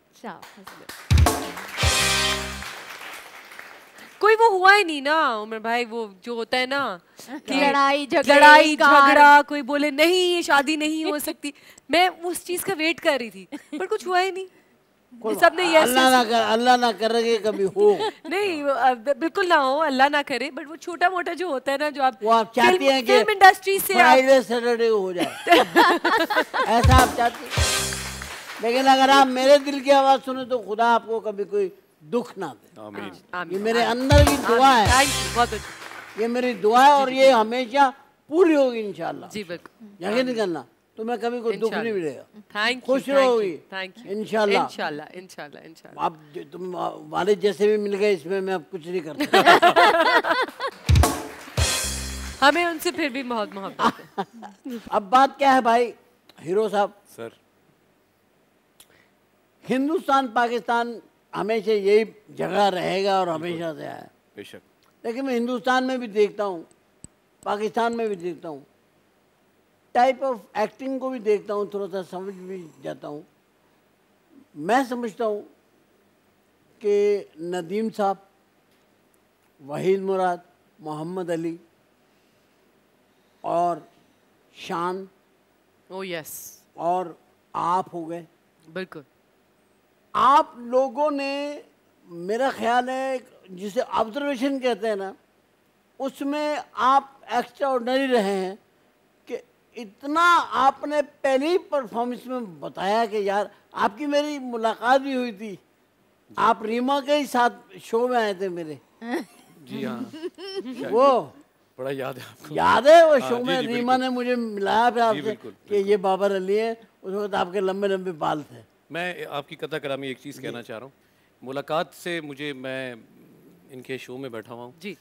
कोई वो हुआ ही नहीं ना उमर भाई, वो जो होता है ना कि लड़ाई झगड़े, लड़ाई कार। झगड़ा, कोई बोले नहीं ये शादी नहीं हो सकती, मैं उस चीज का वेट कर रही थी, पर कुछ हुआ ही नहीं। सबने यस अल्लाह ना कर, अल्लाह ना करे कि कभी हो। नहीं, वो, अ, बिल्कुल ना हो, अल्लाह ना करे, बट वो छोटा मोटा जो होता है ना, जो आप वो आप चाहती हैं कि फिल्म इंडस्ट्री से आप, फ्राइडे सैटरडे हो जाए, ऐसा आप चाहती हैं? लेकिन अगर आप मेरे दिल की आवाज़ सुने तो खुदा आपको कभी कोई दुख ना दे। आमीन। आमीन, ये मेरे अंदर की दुआ है, थैंक यू, बहुत अच्छा। ये मेरी दुआ है, और ये हमेशा पूरी होगी इंशाल्लाह। जी बिल्कुल, यकीन करना, तुम्हें कभी कोई दुख नहीं मिलेगा। थैंक यू, खुश रहोगी थैंक यू, इंशाल्लाह। इंशाल्लाह, इंशाल्लाह, इंशाल्लाह। आप जो- तुम वालिद जैसे भी मिल गए, इसमें मैं अब कुछ नहीं कर सकता। हमें उनसे फिर भी बहुत मोहब्बत है। अब बात क्या है भाई हीरो साहब, सर हिंदुस्तान पाकिस्तान हमेशा यही जगह रहेगा और हमेशा से है, बेशक। लेकिन मैं हिंदुस्तान में भी देखता हूँ, पाकिस्तान में भी देखता हूँ, टाइप ऑफ एक्टिंग को भी देखता हूँ, थोड़ा सा समझ भी जाता हूँ। मैं समझता हूँ कि नदीम साहब, वहीद मुराद, मोहम्मद अली और शान ओ यस, और आप हो गए, बिल्कुल। आप लोगों ने, मेरा ख्याल है जिसे ऑब्जर्वेशन कहते हैं ना, उसमें आप एक्स्ट्रा ऑर्डिनरी रहे हैं कि इतना आपने पहली ही परफॉर्मेंस में बताया कि यार आपकी मेरी मुलाकात भी हुई थी, आप रीमा के ही साथ शो में आए थे मेरे। जी हाँ, वो बड़ा याद है आपको। याद है वो हाँ, शो जी, में जी, रीमा ने मुझे मिलाया फिर आपसे बिल्कुल, कि ये बाबर अली है, उस वक्त आपके लंबे लंबे बाल थे। मैं आपकी कथा कलामी एक चीज़ कहना चाह रहा हूँ। मुलाकात से मुझे, मैं इनके शो में बैठा हुआ हूँ जी।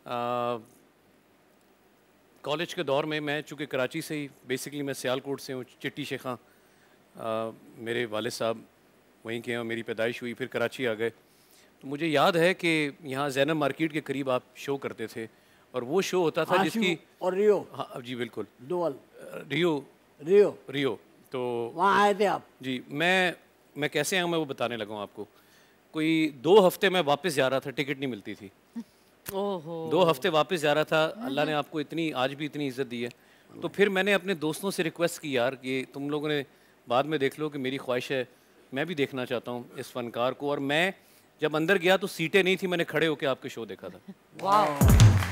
कॉलेज के दौर में, मैं चूँकि कराची से ही, बेसिकली मैं सियालकोट से हूँ, चिट्टी शेखा, मेरे वालिद साहब वहीं के हैं, मेरी पैदाइश हुई, फिर कराची आ गए। तो मुझे याद है कि यहाँ जैनब मार्केट के करीब आप शो करते थे, और वो शो होता था जिसकी, और रियो, हाँ जी बिल्कुल, डोल रियो रियो, रियो तो वहाँ आए थे आप। जी, मैं मैं कैसे आया हूँ मैं वो बताने लगा हूँ आपको। कोई दो हफ्ते मैं वापस जा रहा था, टिकट नहीं मिलती थी। ओहो। दो हफ्ते वापस जा रहा था, अल्लाह ने आपको इतनी आज भी इतनी इज्जत दी है। तो फिर मैंने अपने दोस्तों से रिक्वेस्ट की, यार कि तुम लोगों ने बाद में देख लो कि मेरी ख्वाहिश है, मैं भी देखना चाहता हूँ इस फनकार को। और मैं जब अंदर गया तो सीटें नहीं थी, मैंने खड़े होकर आपके शो देखा था। वाह।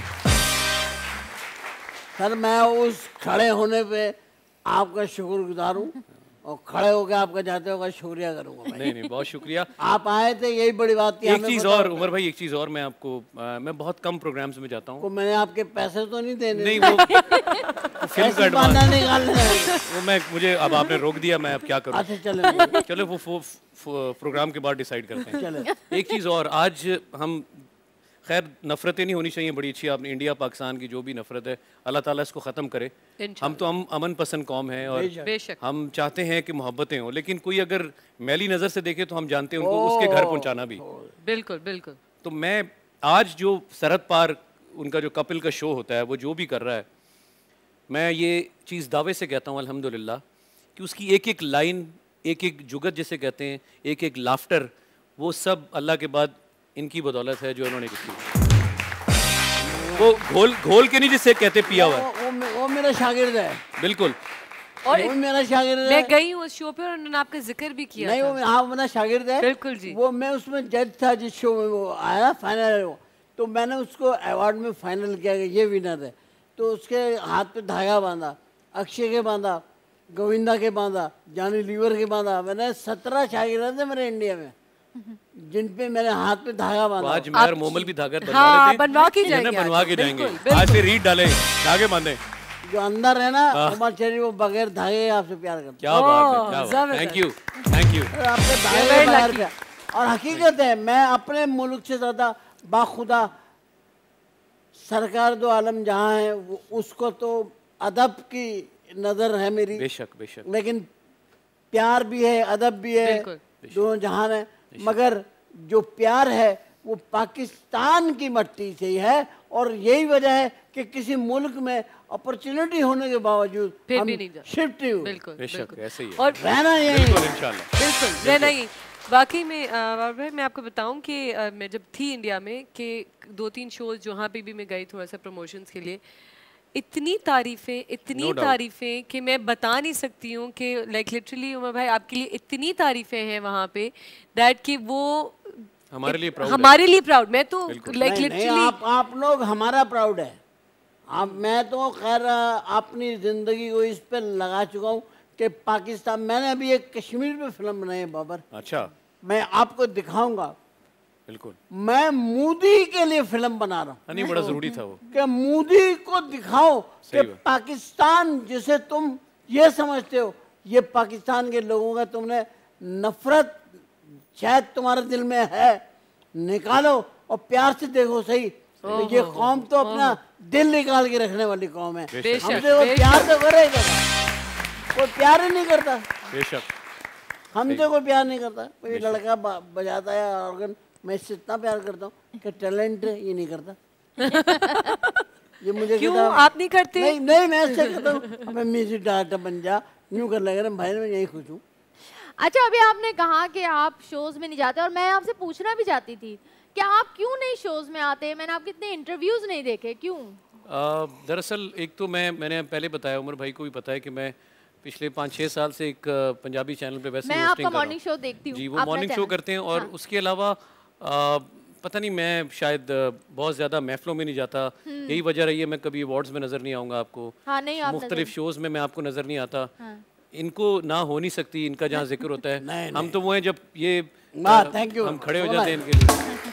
सर मैं उस खड़े होने पे आपका शुक्रगुजार हूँ और खड़े होकर आपका जाते होगा शुक्रिया करूँगा भाई। नहीं नहीं, बहुत शुक्रिया। आप आए थे, यही बड़ी बात थी। एक चीज़ और उमर भाई, एक चीज़ और, मैं आपको आ, मैं बहुत कम प्रोग्राम्स में जाता हूँ। को मैंने आपके पैसे तो नहीं देने? नहीं, वो फिल्म का एडवांस निकालने वो मैं मुझे अब आपने रोक दिया, मैं अब क्या करूँ। अच्छा चलो चलो वो, वो, वो प्रोग्राम के बाद डिसाइड करते हैं। चलो एक चीज़ और, आज हम खैर नफ़रतें नहीं होनी चाहिए, बड़ी अच्छी आपने इंडिया पाकिस्तान की जो भी नफ़रत है अल्लाह ताला इसको ख़त्म करे। हम तो हम अमन पसंद कौम हैं और बेशक हम चाहते हैं कि मोहब्बतें हों, लेकिन कोई अगर मैली नज़र से देखे तो हम जानते हैं उनको उसके घर पहुंचाना भी। बिल्कुल बिल्कुल। तो मैं आज जो सरहद पार उनका जो कपिल का शो होता है, वो जो भी कर रहा है, मैं ये चीज़ दावे से कहता हूँ अल्हम्दुलिल्लाह कि उसकी एक एक लाइन, एक एक जुगत जिसे कहते हैं, एक एक लाफ्टर, वो सब अल्लाह के बाद इनकी बदौलत है जो इन्होंने की। वो घोल घोल के नहीं जिसे कहते पिया हुआ है। वो, वो, वो मेरा शागिर्द है। बिल्कुल। और वो मेरा शागिर्द है। मैं गई हूँ उस शो पे और उन्होंने आपका जिक्र भी किया नहीं था। वो हाँ मेरा शागिर्द है। बिल्कुल जी। वो मैं उसमें जज था जिस शो में वो आया फाइनल, वो तो मैंने उसको अवार्ड में फाइनल किया कि ये विनर है। तो उसके हाथ पे धागा बांधा, अक्षय के बांधा, गोविंदा के बांधा, जानी लीवर के बांधा। मैंने सत्रह शागिर्द थे मेरे इंडिया में जिन पे मेरे हाथ पे धागा बांधा। आज मैं और मोमल भी धागा बनवा हाँ, लेते हैं। बनवा के है ना, जाएंगे बनवा आज। के जाएंगे। बिल्कुल, आज से रीड डाले, धागे बांधे। जो अंदर है ना उमर शरीफ, वो बगैर धागे आपसे प्यार करता क्या बात है, क्या बात। जबरदस्त। Thank you, thank you. है। आपके धागे के बगैर प्यार। और हकीकत है, मैं अपने मुल्क से ज़्यादा बाखुदा सरकार दो आलम जहाँ है वो उसको तो अदब की नज़र है मेरी, बेशक बेशक, लेकिन प्यार भी है, अदब भी है, बिल्कुल। दोनों जहान है। मगर जो प्यार है वो पाकिस्तान की मट्टी से ही है और यही वजह है कि किसी मुल्क में अपॉर्चुनिटी होने के बावजूद फिर हम भी नहीं जा- शिफ्ट ही हुए। बिल्कुल बेशक बिल्कुल। ऐसे ही है। और रहना यही बिल्कुल है। इंशाल्लाह। बिल्कुल रहना ही। वाकई में अ, बाबर भाई मैं आपको बताऊं कि अ, मैं जब थी इंडिया में कि दो तीन शोज जहाँ पे भी मैं गई थोड़ा सा प्रमोशंस के लिए, इतनी तारीफ़ें इतनी No doubt. तारीफ़ें कि मैं बता नहीं सकती हूँ कि लाइक लिटरली उमर भाई आपके लिए इतनी तारीफ़ें हैं वहाँ पे दैट कि वो हमारे लिए प्राउड हमारे लिए प्राउड। मैं तो बिल्कुल। लाइक नहीं, नहीं, लिटरली आप आप लोग हमारा प्राउड है। आप मैं तो खैर अपनी ज़िंदगी को इस पे लगा चुका हूँ कि पाकिस्तान, मैंने अभी एक कश्मीर पे फिल्म बनाई है बाबर, अच्छा, मैं आपको दिखाऊंगा। बिल्कुल। मैं मोदी के लिए फिल्म बना रहा हूँ नहीं, बड़ा जरूरी था वो। कि मोदी को दिखाओ कि सही बात। पाकिस्तान जिसे तुम ये समझते हो, ये पाकिस्तान के लोगों का तुमने नफरत शायद तुम्हारे दिल में है, निकालो और प्यार से देखो सही। तो ये कौम तो अपना दिल निकाल के रखने वाली कौम है। बेशक, हमसे वो बेशक। प्यार तो करेगा, कोई प्यार ही नहीं करता। बेशक। हमसे कोई प्यार नहीं करता। कोई लड़का ब- बजाता है ऑर्गन, मैं इससे इतना प्यार करता हूँ कि टैलेंट ये नहीं करता। ये मुझे क्यों कहता, आप नहीं करते? नहीं नहीं मैं ऐसे कहता हूँ मैं म्यूजिक डायरेक्टर बन जा, यूँ कर लेगा ना भाई, मैं यही खुश हूँ। अच्छा, अभी आपने कहा कि आप शोज में नहीं जाते और मैं आपसे पूछना भी चाहती थी कि आप क्यों नहीं शोज में आते? मैंने आपके इतने इंटरव्यूज नहीं देखे, क्यों? आ, दरअसल एक तो मैं मैंने पहले बताया, उमर भाई को भी पता है कि मैं पिछले पाँच छः साल से एक अ, पंजाबी चैनल पे वैसे मैं hosting आपका कर रहा हूँ। मॉर्निंग शो देखती हूँ। जी, वो अपना मॉर्निंग शो चैनल। करते हैं और हाँ। उसके अलावा आ, पता नहीं, मैं शायद अ, बहुत ज़्यादा महफिलों में नहीं जाता। यही वजह रही है मैं कभी अवार्ड्स में नज़र नहीं आऊँगा आपको। हाँ, नहीं आप मुख्तलिफ शोज़ में मैं आपको नज़र नहीं आता। हाँ। इनको ना हो नहीं सकती, इनका जहाँ जिक्र होता है। नहीं, हम तो वो हैं जब ये वाह, अ, thank you। हम खड़े हो सोना जाते हैं है। इनके लिए।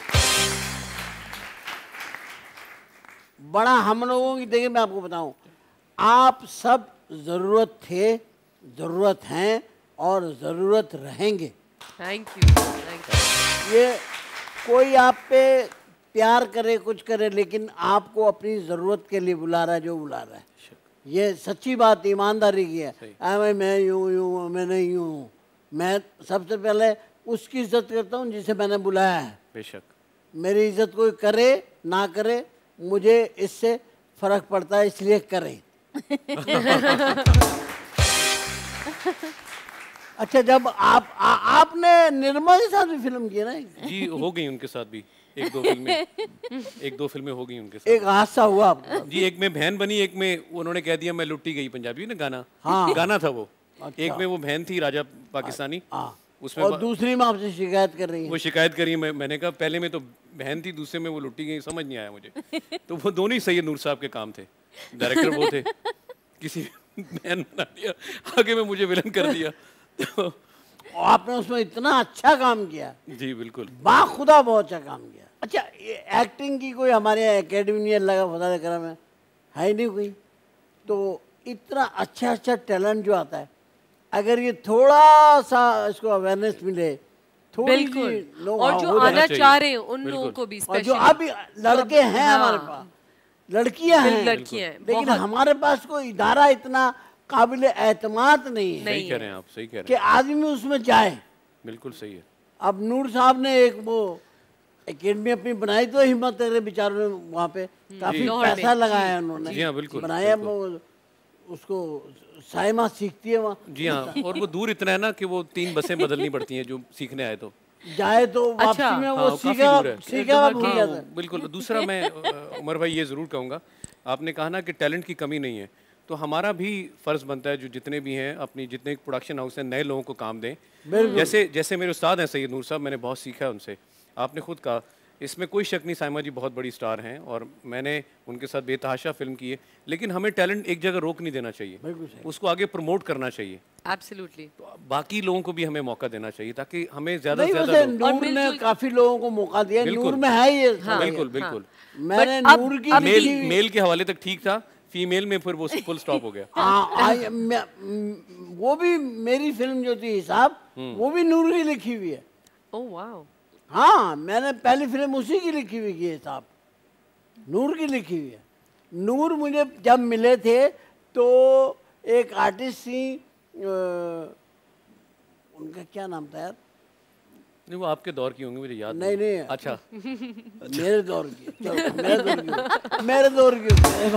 बड़ा हम लोगों की, देखिए मैं आपको बताऊं, आप सब ज़रूरत थे, ज़रूरत हैं और ज़रूरत रहेंगे। Thank you thank you. ये कोई आप पे प्यार करे कुछ करे, लेकिन आपको अपनी ज़रूरत के लिए बुला रहा है जो बुला रहा है। ये सच्ची बात ईमानदारी की है। आ, मैं मैं यूँ यूँ मैं नहीं यूँ, मैं सबसे पहले उसकी इज्जत करता हूँ जिसे मैंने बुलाया है। बेशक। मेरी इज्जत कोई करे ना करे, मुझे इससे फर्क पड़ता है, इसलिए करें। अच्छा, जब आप आ, आपने निर्मा के साथ भी फिल्म की है ना? जी हो गई उनके साथ भी एक दो फिल्में एक दो फिल्में हो गई उनके साथ। एक हादसा हुआ आपको? जी, एक में बहन बनी, एक में उन्होंने कह दिया मैं लुट्टी गई, पंजाबी ना गाना। हाँ। गाना था वो। अच्छा। एक में वो बहन थी राजा पाकिस्तानी, हाँ। उसमें और दूसरी में आपसे शिकायत कर रही है। वो शिकायत करी। मैं मैंने कहा पहले में तो बहन थी, दूसरे में वो लुट्टी गई, समझ नहीं आया मुझे। तो वो दोनों ही सैयद नूर साहब के काम थे, डायरेक्टर वो थे, किसी बहन बना दिया, आगे में मुझे विलन कर दिया। तो आपने उसमें इतना अच्छा काम किया। जी बिल्कुल, बाखुदा बहुत अच्छा काम किया। अच्छा, ये एक्टिंग की कोई हमारे एकेडमी में लगा फजाइल करम में है ही नहीं कोई, तो इतना अच्छा अच्छा टैलेंट जो आता है, अगर ये थोड़ा सा इसको अवेयरनेस मिले, थोड़ी बिल्कुल, सी लोग और जो हो आना जाए। चाह रहे हैं उन लोगों को भी और जो स्पेशली, अभी लड़के हैं हमारे पास, लड़कियां हैं, लड़कियां हैं, लेकिन बहुत। हमारे पास कोई इदारा इतना काबिल एतमाद नहीं है सही कह रहे हैं आप, सही कह रहे कि हैं, आदमी उसमें जाए। बिल्कुल सही है। अब नूर साहब ने एक वो एकेडमी अपनी बनाई, तो हिम्मत करे बेचारों ने वहाँ पे काफी पैसा लगाया उन्होंने। जी हाँ, बिल्कुल, बनाया वो, उसको साइमा सीखती है वहाँ। जी हाँ, और वो दूर इतना है ना कि वो तीन बसें बदलनी पड़ती हैं जो सीखने आए, तो जाए तो वापसी अच्छा। में हाँ, वो काफी सीखा दूर है। सीखा भूल हाँ, जाता है। बिल्कुल। दूसरा मैं अ, उमर भाई ये ज़रूर कहूँगा, आपने कहा ना कि टैलेंट की कमी नहीं है, तो हमारा भी फ़र्ज़ बनता है जो जितने भी हैं अपनी जितने प्रोडक्शन हाउस हैं नए लोगों को काम दें। जैसे जैसे मेरे उस्ताद हैं सैयद नूर साहब, मैंने बहुत सीखा है उनसे। आपने खुद कहा, इसमें कोई शक नहीं, साइमा जी बहुत बड़ी स्टार हैं और मैंने उनके साथ बेतहाशा फिल्म की है, लेकिन हमें टैलेंट एक जगह रोक नहीं देना चाहिए, उसको आगे प्रमोट करना चाहिए। एब्सोल्युटली। तो बाकी लोगों को भी हमें मौका देना चाहिए ताकि हमें ज़्यादा नहीं, से वैसे ज़्यादा लोग- नूर ने काफी लोगों को मौका दिया। बिल्कुल। नूर में है ये हाँ। बिल्कुल बिल्कुल। मैंने But अब- नूर की अब मेल लिखी- मेल के हवाले तक ठीक था, फीमेल में फिर वो फुल स्टॉप हो गया। हाँ, आई- मैं- म- वो भी मेरी फिल्म जो थी हिसाब, वो भी नूर की लिखी हुई है। Oh wow. हाँ, मैंने पहली फिल्म उसी की लिखी हुई की हिसाब, नूर की लिखी हुई है। नूर मुझे जब मिले थे तो एक आर्टिस्ट थी, अ, उनका क्या नाम था यार? नहीं, वो आपके दौर की होंगी, मुझे याद नहीं नहीं, अच्छा, मेरे दौर की, चलो, मेरे दौर की, मेरे दौर की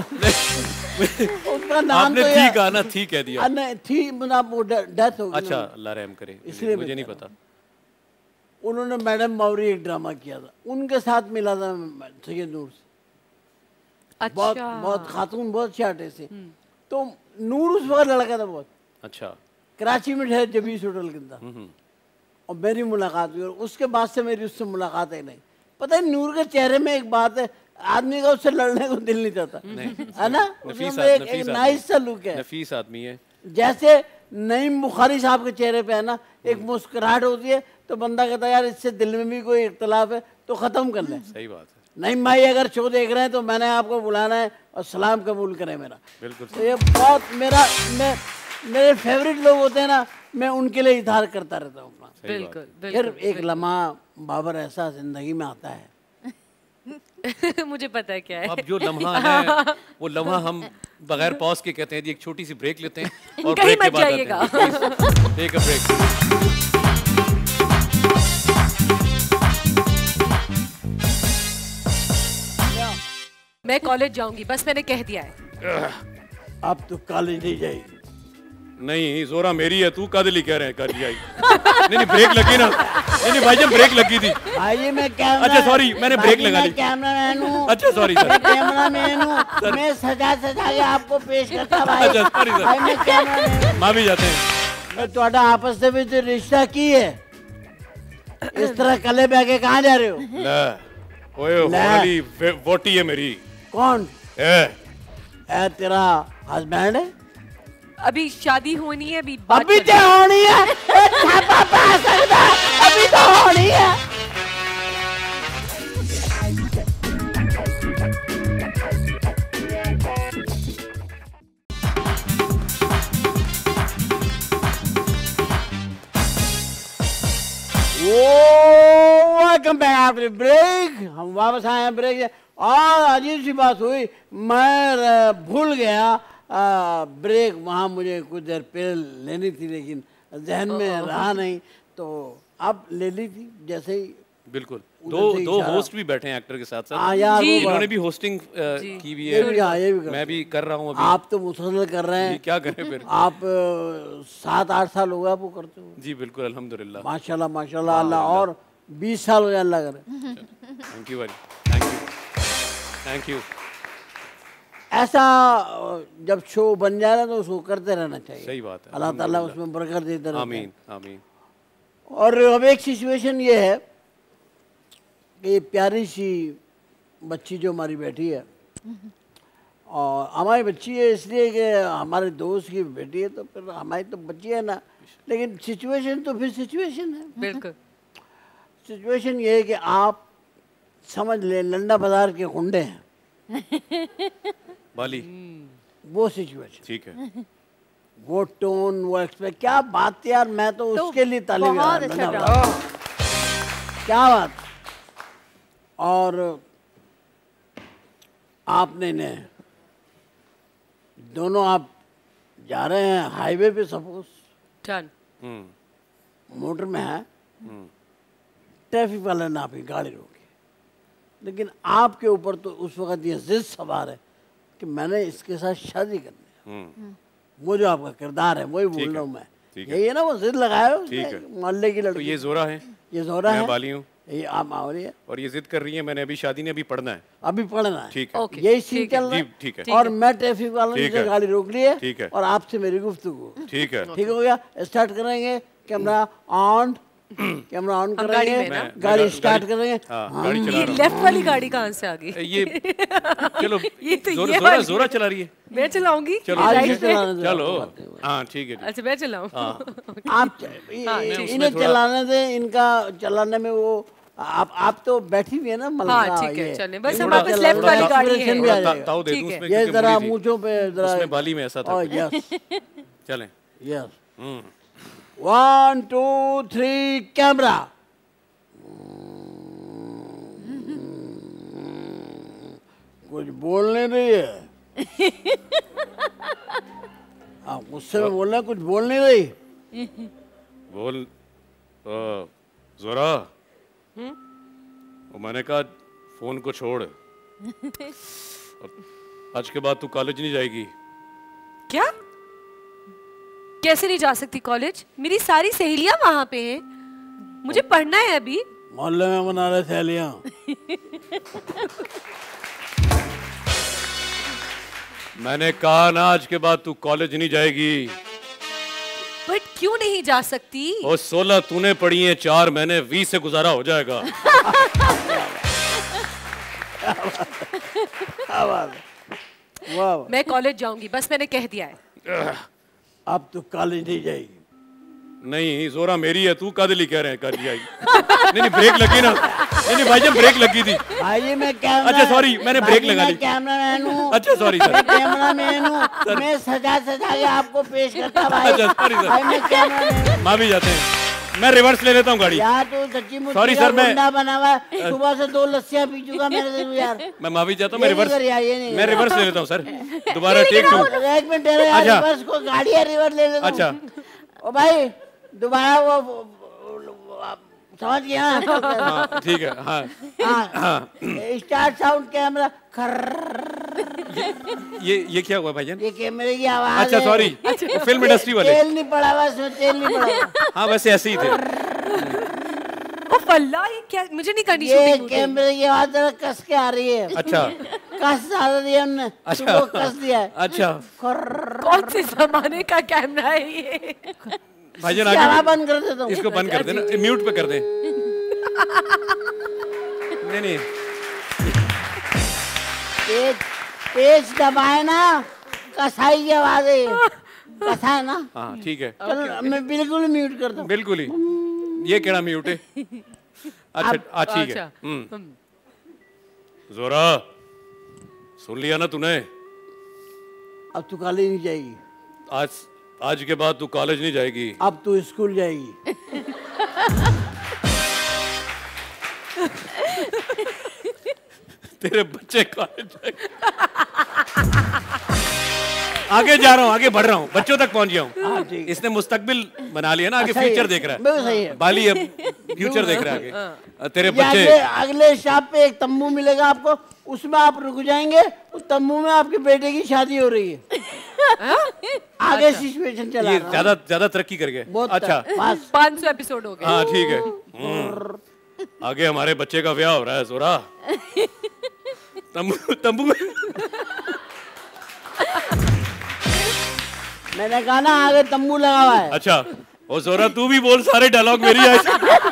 उसका नाम आपने तो थी यार- कहा ना, थी कह दिया। अ, नहीं थी, मतलब वो डेथ हो गई। अच्छा, अल्लाह रहम करे, इसलिए मुझे मैं नहीं कह पता। उन्होंने मैडम बावरी एक ड्रामा किया था, उनके साथ मिला था मैं सैयद नूर से। बहुत अच्छा। बहुत खातून बहुत अच्छे आर्टिस्ट थे। तो नूर उस वक्त लड़का था बहुत, अच्छा, कराची में ठहरे जबीस होटल के अंदर, और मेरी मुलाकात हुई, और उसके बाद से मेरी उससे मुलाकात ही नहीं। पता है नूर के चेहरे में एक बात है, आदमी का उससे लड़ने को दिल नहीं करता, है ना? नफीस उसमें आद- एक, नफीस एक आदमी। नाइस सा लुक है। नफीस आदमी है। जैसे नईम बुखारी साहब के चेहरे पे है ना, एक मुस्कुराहट होती है, तो बंदा कहता है यार इससे दिल में भी कोई इख्तलाफ है तो ख़त्म कर ले। सही बात है, नईम भाई अगर शो देख रहे हैं तो मैंने आपको बुलाना है और सलाम कबूल करें मेरा। बिल्कुल तो ये बहुत मेरा मैं मेरे फेवरेट लोग होते हैं ना, मैं उनके लिए इजहार करता रहता हूँ अपना। सही बात। बिल्कुल फिर बिल्कुल। एक लम्हा बाबर ऐसा जिंदगी में आता है, मुझे पता है क्या है। अब जो लम्हा है वो लम्हा हम बगैर पॉज के कहते हैं जी, एक छोटी सी ब्रेक लेते हैं और कहीं ब्रेक के मत बाद आते जाइएगा। हैं। Take a break. मैं कॉलेज जाऊंगी, बस मैंने कह दिया है। अब तो कॉलेज नहीं जाएगी। नहीं, जोरा मेरी है, तू कद ली कह रहे हैं कर आई। नहीं नहीं, ब्रेक लगी ना। नहीं नहीं भाईजान, ब्रेक लगी थी। भाई मैं कैमरा, अच्छा, sorry, मैंने ब्रेक भाई, लगा मैं ली। कैमरामैन हूँ। अच्छा, sorry, मैं sorry। कैमरामैन हूँ, मैं सजा सजा के आपको पेश करता भाई। अच्छा, sorry, sorry। भाई मैं कैमरामैन, माँ भी जाते हैं। मैं ਤੁਹਾਡਾ आपस ਦੇ ਵਿੱਚ रिश्ता की है? इस तरह कले बह के कहाँ जा रहे हो? ले, ओए होली वे- वोटी है मेरी। कौन ए, है तेरा हस्बैंड है? अभी शादी होनी है, अभी बात अभी चल तो होनी है, ए, छापा पा सकता, अभी तो होनी है। Welcome back after break. हम वापस आए हैं ब्रेक से, और अजीब सी बात हुई, मैं अ, भूल गया आ, ब्रेक वहाँ मुझे कुछ देर पहले लेनी थी, लेकिन जहन में रहा नहीं, तो अब ले ली थी। जैसे ही बिल्कुल। दो दो होस्ट भी बैठे हैं एक्टर के साथ साथ। हाँ यार, जी। इन्होंने भी होस्टिंग की हुई ये भी, हाँ, है, ये भी कर मैं भी कर रहा हूँ अभी। आप तो मुसलसल कर रहे जी, हैं। क्या करें फिर। आप अ, सात आठ साल हो गए आपको करते हो। जी बिल्कुल, अल्हम्दुलिल्लाह। माशाल्लाह माशाल्लाह, अल्लाह और बीस साल हो गए, अल्लाह करे। थैंक यू भाई, थैंक यू थैंक यू। ऐसा अ, जब शो बन जाए ना तो उसको करते रहना चाहिए। सही बात है। अल्लाह ताला उसमें बरकत देते रहते हैं। आमीन आमीन। और अब एक सिचुएशन ये है कि ये प्यारी सी बच्ची जो हमारी बेटी है, और हमारी बच्ची है इसलिए कि हमारे दोस्त की बेटी है, तो फिर हमारी तो बच्ची है ना, लेकिन सिचुएशन तो फिर सिचुएशन है। बिल्कुल। सिचुएशन ये है कि आप समझ लें लंडा बाजार के गुंडे हैं, बाली, वो सिचुएशन, ठीक है। वो टोन, वो एक्सपेक्ट, क्या बात थी यार, मैं तो तो उसके लिए ताली बजा बहुत रहा अच्छा हूं, लंडा ड्रामा। बाजार। क्या बात। और आपने ने दोनों आप जा रहे हैं हाईवे पे, सपोज डन। हम्म मोटर में है, ट्रैफिक वाले ने आपकी गाड़ी रोकी, लेकिन आपके ऊपर तो उस वक्त ये जिद सवार है कि मैंने इसके साथ शादी करनी है। हम्म वो जो आपका किरदार है वही बोल ठीक रहा है, हूँ मैं। ठीक है। यही है ना, वो जिद लगाया है ठीक उसने, है। मोहल्ले की तो लड़की। ये जोरा है, ये जोरा मैं है, बाली हूँ, ये आप मावली है, और ये जिद कर रही है, मैंने अभी शादी ने अभी पढ़ना है। अभी पढ़ना है। ठीक है। ओके। यही सीन ठीक है। चल रहा जी, ठीक है। और मैं ट्रैफिक वालों ठीक से है। गाड़ी रोक ली है, ठीक है। और आपसे मेरी गुफ्तगू। ठीक है। ठीक हो गया, स्टार्ट करेंगे, कैमरा ऑन, कैमरा ऑन हम गाड़ी करेंगे, में ना? मैं- गाड़ी मैं स्टार्ट गाड़ी- करेंगे। हाँ, गाड़ी चला ये रहा लेफ्ट वाली गाड़ी कहाँ से आ गई? हूँ। ये चलो, ये तो जोरा ये जोरा वाली जोरा चला रही है। मैं चलाऊंगी। चलो, आज ठीक से है। चलाने दो, चलो, आपको बात नहीं हुई। हाँ ठीक है जी। अच्छा मैं चलाऊं? आप च- इ- हाँ, इ- उसमें इन्हें थोड़ा- चलाने दें, इनका चलाने में वो आप आप तो बैठी हुई है ना मलका। हाँ, ठीक है, ये- चलें। बस इनका हम वापस चलाने लेफ्ट में वाली गाड़ी expression है। भी आ थोड़ा ता- जाएगा। ताऊ दे ठीक दूं है। उसमें, ये क्योंकि जरा मुड़ी थी। मूंछों पे जरा, उसमें बाली में ऐसा था। ओह यस चलें। Yes, hmm one two three camera. कुछ बोल नहीं रही है आप गुस्से में बोल रहे हैं, कुछ बोल नहीं रही। बोल अ, जोरा, वो मैंने कहा फोन को छोड़, और आज के बाद तू कॉलेज नहीं जाएगी। क्या? कैसे नहीं जा सकती कॉलेज? मेरी सारी सहेलियां वहां पे हैं, मुझे पढ़ना है अभी। मोहल्ले में बना रहे सहेलियां। मैंने कहा ना आज के बाद तू कॉलेज नहीं जाएगी। बट क्यों नहीं जा सकती? और सोलह तूने पढ़ी है, चार मैंने, बीस से गुजारा हो जाएगा। क्या बात है, वाह वाह। मैं कॉलेज जाऊंगी, बस मैंने कह दिया है। अब तो कॉलेज नहीं जाएगी। नहीं जोरा मेरी है, तू कद ली कह रहे हैं कल जाएगी। नहीं नहीं ब्रेक लगी ना, नहीं नहीं भाईजान ब्रेक लगी थी। भाई जी मैं कैमरा, अच्छा, sorry, मैंने भाई ब्रेक जी, लगा मैं ली। कैमरामैन हूँ। अच्छा सॉरी मैं सर। कैमरामैन हूँ, मैं सजा सजा के आपको पेश करता भाई। अच्छा, sorry, sir। भाई मैं कैमरामैन हूँ। माँ भी जाते हैं, मैं रिवर्स ले लेता हूँ गाड़ी। यार तू सच्ची मुच्ची Sorry, का sir, मैं- गुंडा बना हुआ है। सुबह से दो लस्सियाँ पी चुका मेरे से तू यार। मैं माँ भी जाता हूँ, मैं ये नहीं रिवर्स कर यार, ये नहीं मैं कर। रिवर्स ले लेता हूँ सर। दोबारा टेक टू। एक मिनट ठहरो यार, अच्छा। रिवर्स को गाड़ी है, रिवर्स ले लेता हूँ। अच्छा। ओ भाई दोबारा वो, वो, वो, वो आप समझ गया ना? हाँ ठीक है। हाँ हाँ, स्टार्ट साउंड कैमरा खर। ये ये क्या हुआ भाईजान? ये कैमरे की आवाज अच्छा है। सॉरी, फिल्म इंडस्ट्री वाले। तेल नहीं पड़ा हुआ इसमें, तेल नहीं पड़ा हुआ। हाँ वैसे ऐसे ही थे। ओ अल्लाह, ये क्या? मुझे नहीं करनी ये शूटिंग। कैमरे की आवाज जरा कस के आ रही है। अच्छा कस ज्यादा दिया हमने, अच्छा। तुमको कस दिया है। अच्छा खर। कौन से जमाने का कैमरा है ये? भाईजान इसकी आवाज आगे बंद कर देता हूँ। इसको बंद कर देना, म्यूट पे कर दे। नहीं नहीं पेज पेज दबाए ना, कसाई की आवाज है ये। कसा है ना? हाँ ठीक है, चलो मैं बिल्कुल म्यूट करता हूँ। बिल्कुल ही। ये केड़ा म्यूट है? अच्छा अच्छा ठीक है। अच्छा। हम्म जोरा सुन लिया ना तूने? अब तू कॉलेज नहीं जाएगी, आज आज के बाद तू कॉलेज नहीं जाएगी। अब तू स्कूल जाएगी। तेरे बच्चे कॉलेज जाएंगे। आगे जा रहा हूँ, आगे बढ़ रहा हूँ, बच्चों तक पहुंच गया हूँ। हाँ ठीक है। इसने मुस्तकबिल बना लिया ना, आगे अच्छा, ये- फ्यूचर देख रहा बिल्कुल सही है। है। बाली अब फ्यूचर देख रहा है आगे। तेरे ये बच्चे अगले अगले स्टॉप पे एक तंबू मिलेगा आपको, उसमें आप रुक जाएंगे, उस तंबू में आपके बेटे की शादी हो रही है। आगे सिचुएशन चला ये रहा है। ज्यादा ज्यादा तरक्की कर गए। बहुत अच्छा बस पाँच सौ एपिसोड हो गए। हाँ ठीक है। हम्म। आगे हमारे बच्चे का ब्याह हो रहा है जोरा। तंबू तंबू में मैंने कहा ना आगे तंबू लगा हुआ है। अच्छा ओ जोरा तू भी बोल, सारे डायलॉग मेरी आए।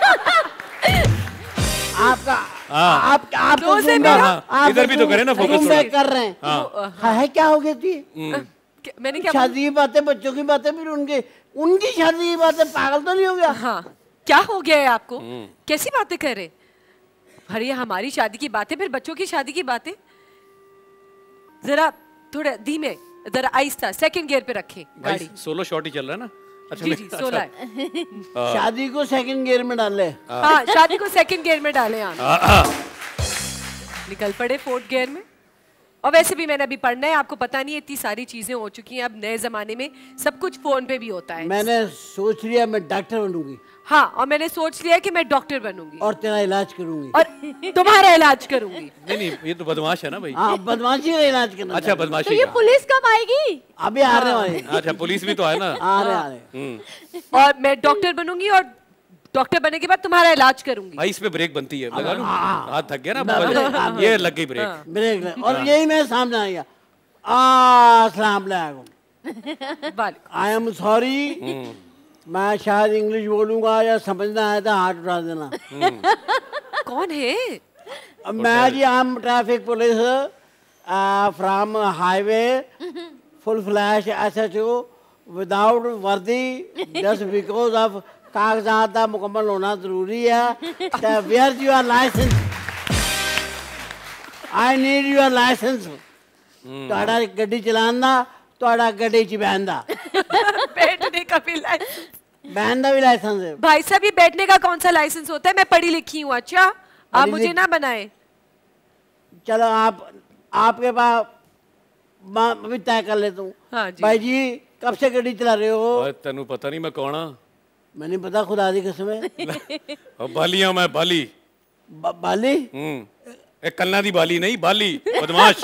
आपका हाँ। आप आप दो से zoom मेरा- back- हाँ, आप इधर भी तो करें ना zoom focus back थोड़ा। कर रहे हैं। हाँ। हाँ, है क्या हो गई थी? क्या- मैंने क्या शादी की बातें, बच्चों की बातें, फिर उनके उनकी शादी की बातें, पागल तो नहीं हो गया? हाँ क्या हो गया है आपको? कैसी बातें कर रहे? अरे हमारी शादी की बातें, फिर बच्चों की शादी की बातें। जरा थोड़ा धीमे, जरा आहिस्ता, सेकंड गियर पे रखें भाई गाड़ी। सोलो शॉट ही चल रहा है ना। अच्छा जी नहीं, जी अच्छा। सोलह है। शादी को सेकंड गियर में डाल ले। हाँ शादी को सेकंड गियर में डालें आप। हाँ, हाँ। निकल पड़े फोर्थ गियर में। और वैसे भी मैंने अभी पढ़ना है, आपको पता नहीं है इतनी सारी चीजें हो चुकी हैं अब नए जमाने में, सब कुछ फोन पे भी होता है। मैंने सोच लिया मैं डॉक्टर बनूंगी हाँ और मैंने सोच लिया कि मैं डॉक्टर बनूंगी और तेरा इलाज करूंगी। और तुम्हारा इलाज करूंगी। नहीं नहीं ये तो बदमाश है ना भाई। हाँ बदमाशी का इलाज करना। अच्छा चाहता हूँ। तो बदमाशी ये का। पुलिस कब आएगी? अभी आ रहे वाले, अच्छा पुलिस भी तो है ना। आ रहे आ रहे। हम्म। और मैं डॉक्टर बनूंगी और डॉक्टर बनने के बाद तुम्हारा इलाज करूंगी। भाई इस पे ब्रेक बनती है, लगा लो। हाँ। हाथ थक गया ना ना, ब्रेक, हाँ, बाबा, ये लग गई ब्रेक। ब्रेक ले। और यही मैं सामने आ गया। अस्सलाम वालेकुम, वालेकुम। आई एम सॉरी, मैं शायद इंग्लिश बोलूंगा या समझना आया था, हाथ उठा देना। कौन है? अब मैं जी आम traffic police from highway, full flash S H O, without वर्दी, जस्ट बिकॉज ऑफ कागजात का मुकम्मल होना जरूरी है। Where your licence, I need your licence. ਤੁਹਾਡਾ ਗੱਡੀ ਚਲਾਉਣ ਦਾ, ਤੁਹਾਡਾ ਗੱਡੀ 'ਚ ਬਹਿਣ ਦਾ, बैठने का भी लाइसेंस? बहन का भी लाइसेंस है। भाई साहब ये बैठने का कौन सा लाइसेंस होता है? मैं पढ़ी लिखी हूँ। अच्छा आप पढ़ी मुझे लिख- ना बनाए। चलो आप आपके पास मैं अभी तय कर लेता हूँ। हाँ जी। भाई जी कब से गाड़ी चला रहे हो? ओए तेनू पता नहीं मैं कौन हाँ? मैं नहीं पता, खुदा दी कसम है। और बाली हूं मैं, बाली। ब- बाली हम्म एक कन्ना दी बाली नहीं, बाली बदमाश।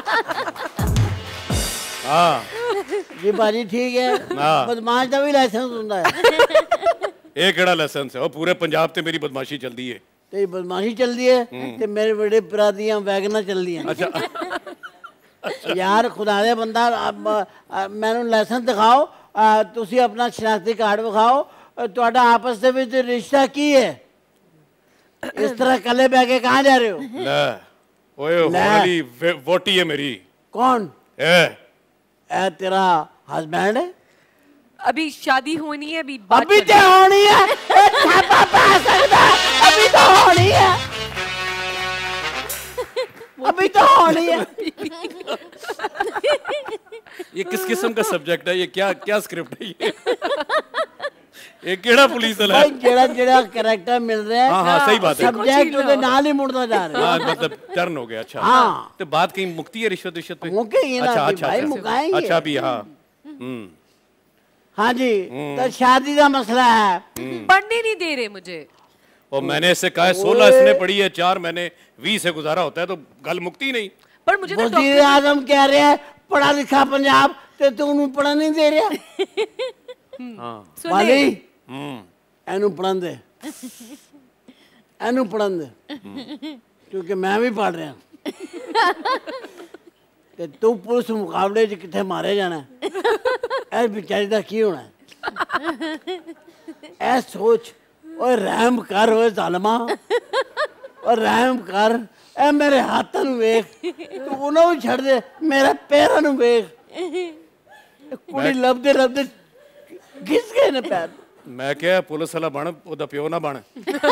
हाँ जी बाजी ठीक है। हाँ। बदमाश का भी लाइसेंस होता है। ਇਹ ਕਿਹੜਾ ਲਾਇਸੈਂਸ ਹੈ? ਉਹ ਪੂਰੇ ਪੰਜਾਬ ਤੇ ਮੇਰੀ ਬਦਮਾਸ਼ੀ ਚੱਲਦੀ ਹੈ। तेरी बदमाशी चल रही है ते मेरे बड़े भरा दियां वैगना चल रही हैं। अच्छा यार खुदा दे बंदा अब, अ, मैनू लाइसेंस दिखाओ, अ, तुसी अपना शनाख्ती कार्ड विखाओ, अ, तुहाडा आपस दे विच रिश्ता की है? इस तरह कले बह के कहाँ जा रहे हो? ਲੈ ਓਏ ਹੋਲੀ ਵੋਟੀ ਹੈ ਮੇਰੀ। कौन? ए ए तेरा हस्बैंड है? अभी शादी होनी है, अभी बात अभी चल- तो होनी है। ए, छापा पा सकता है। अभी तो होनी है, अभी तो होनी है। ये किस किस्म का सब्जेक्ट है? ये क्या क्या स्क्रिप्ट है ये? ये केड़ा पुलिस वाला भाई है? जेड़ा जेड़ा कैरेक्टर मिल रहा है, हाँ हाँ सही बात है। सब्जेक्ट ਉਹਦੇ ਨਾਲ ਹੀ मुड़ता जा रहा है। हाँ मतलब टर्न हो गया। अच्छा हाँ। तो बात कहीं मुक्ति है रिश्वत रिश्वत पे? मुकेगी ना अच्छा अभी अच्छा भाई, अच्छा। मुकाएंगे। अच्छा भी हाँ हम्म हाँ जी, तो शादी का मसला है। पढ़ने नहीं दे रहे मुझे। और मैंने इससे कहा है सोलह इसने पढ़ी है, चार मैंने वीस से गुजारा होता है, तो गल मुक्ति नहीं। पर मुझे तो वजीर आजम कह रहे हैं पढ़ा लिखा पंजाब, ते तू उन्हें पढ़ा नहीं दे रहा। हाँ सुने वाली हम्म एनू पढ़न दे, एनू पढ़न दे, क्योंकि मैं भी पढ़ रहा। ते तू पुलिस मुकाबले च किथे मारे जाना है, ए बेचारी दा की होना है? ए सोच, ओए रहम कर, ओए जालमा, और रहम कर। ए मेरे हाथों नू वेख, तू उन्हों भी छड़ दे, मेरे पैरों नू वेख। कुड़ी लभदे लभदे घिस गए ने पैर। मैं क्या पुलिस वाला बन, ओदा प्यो ना बन।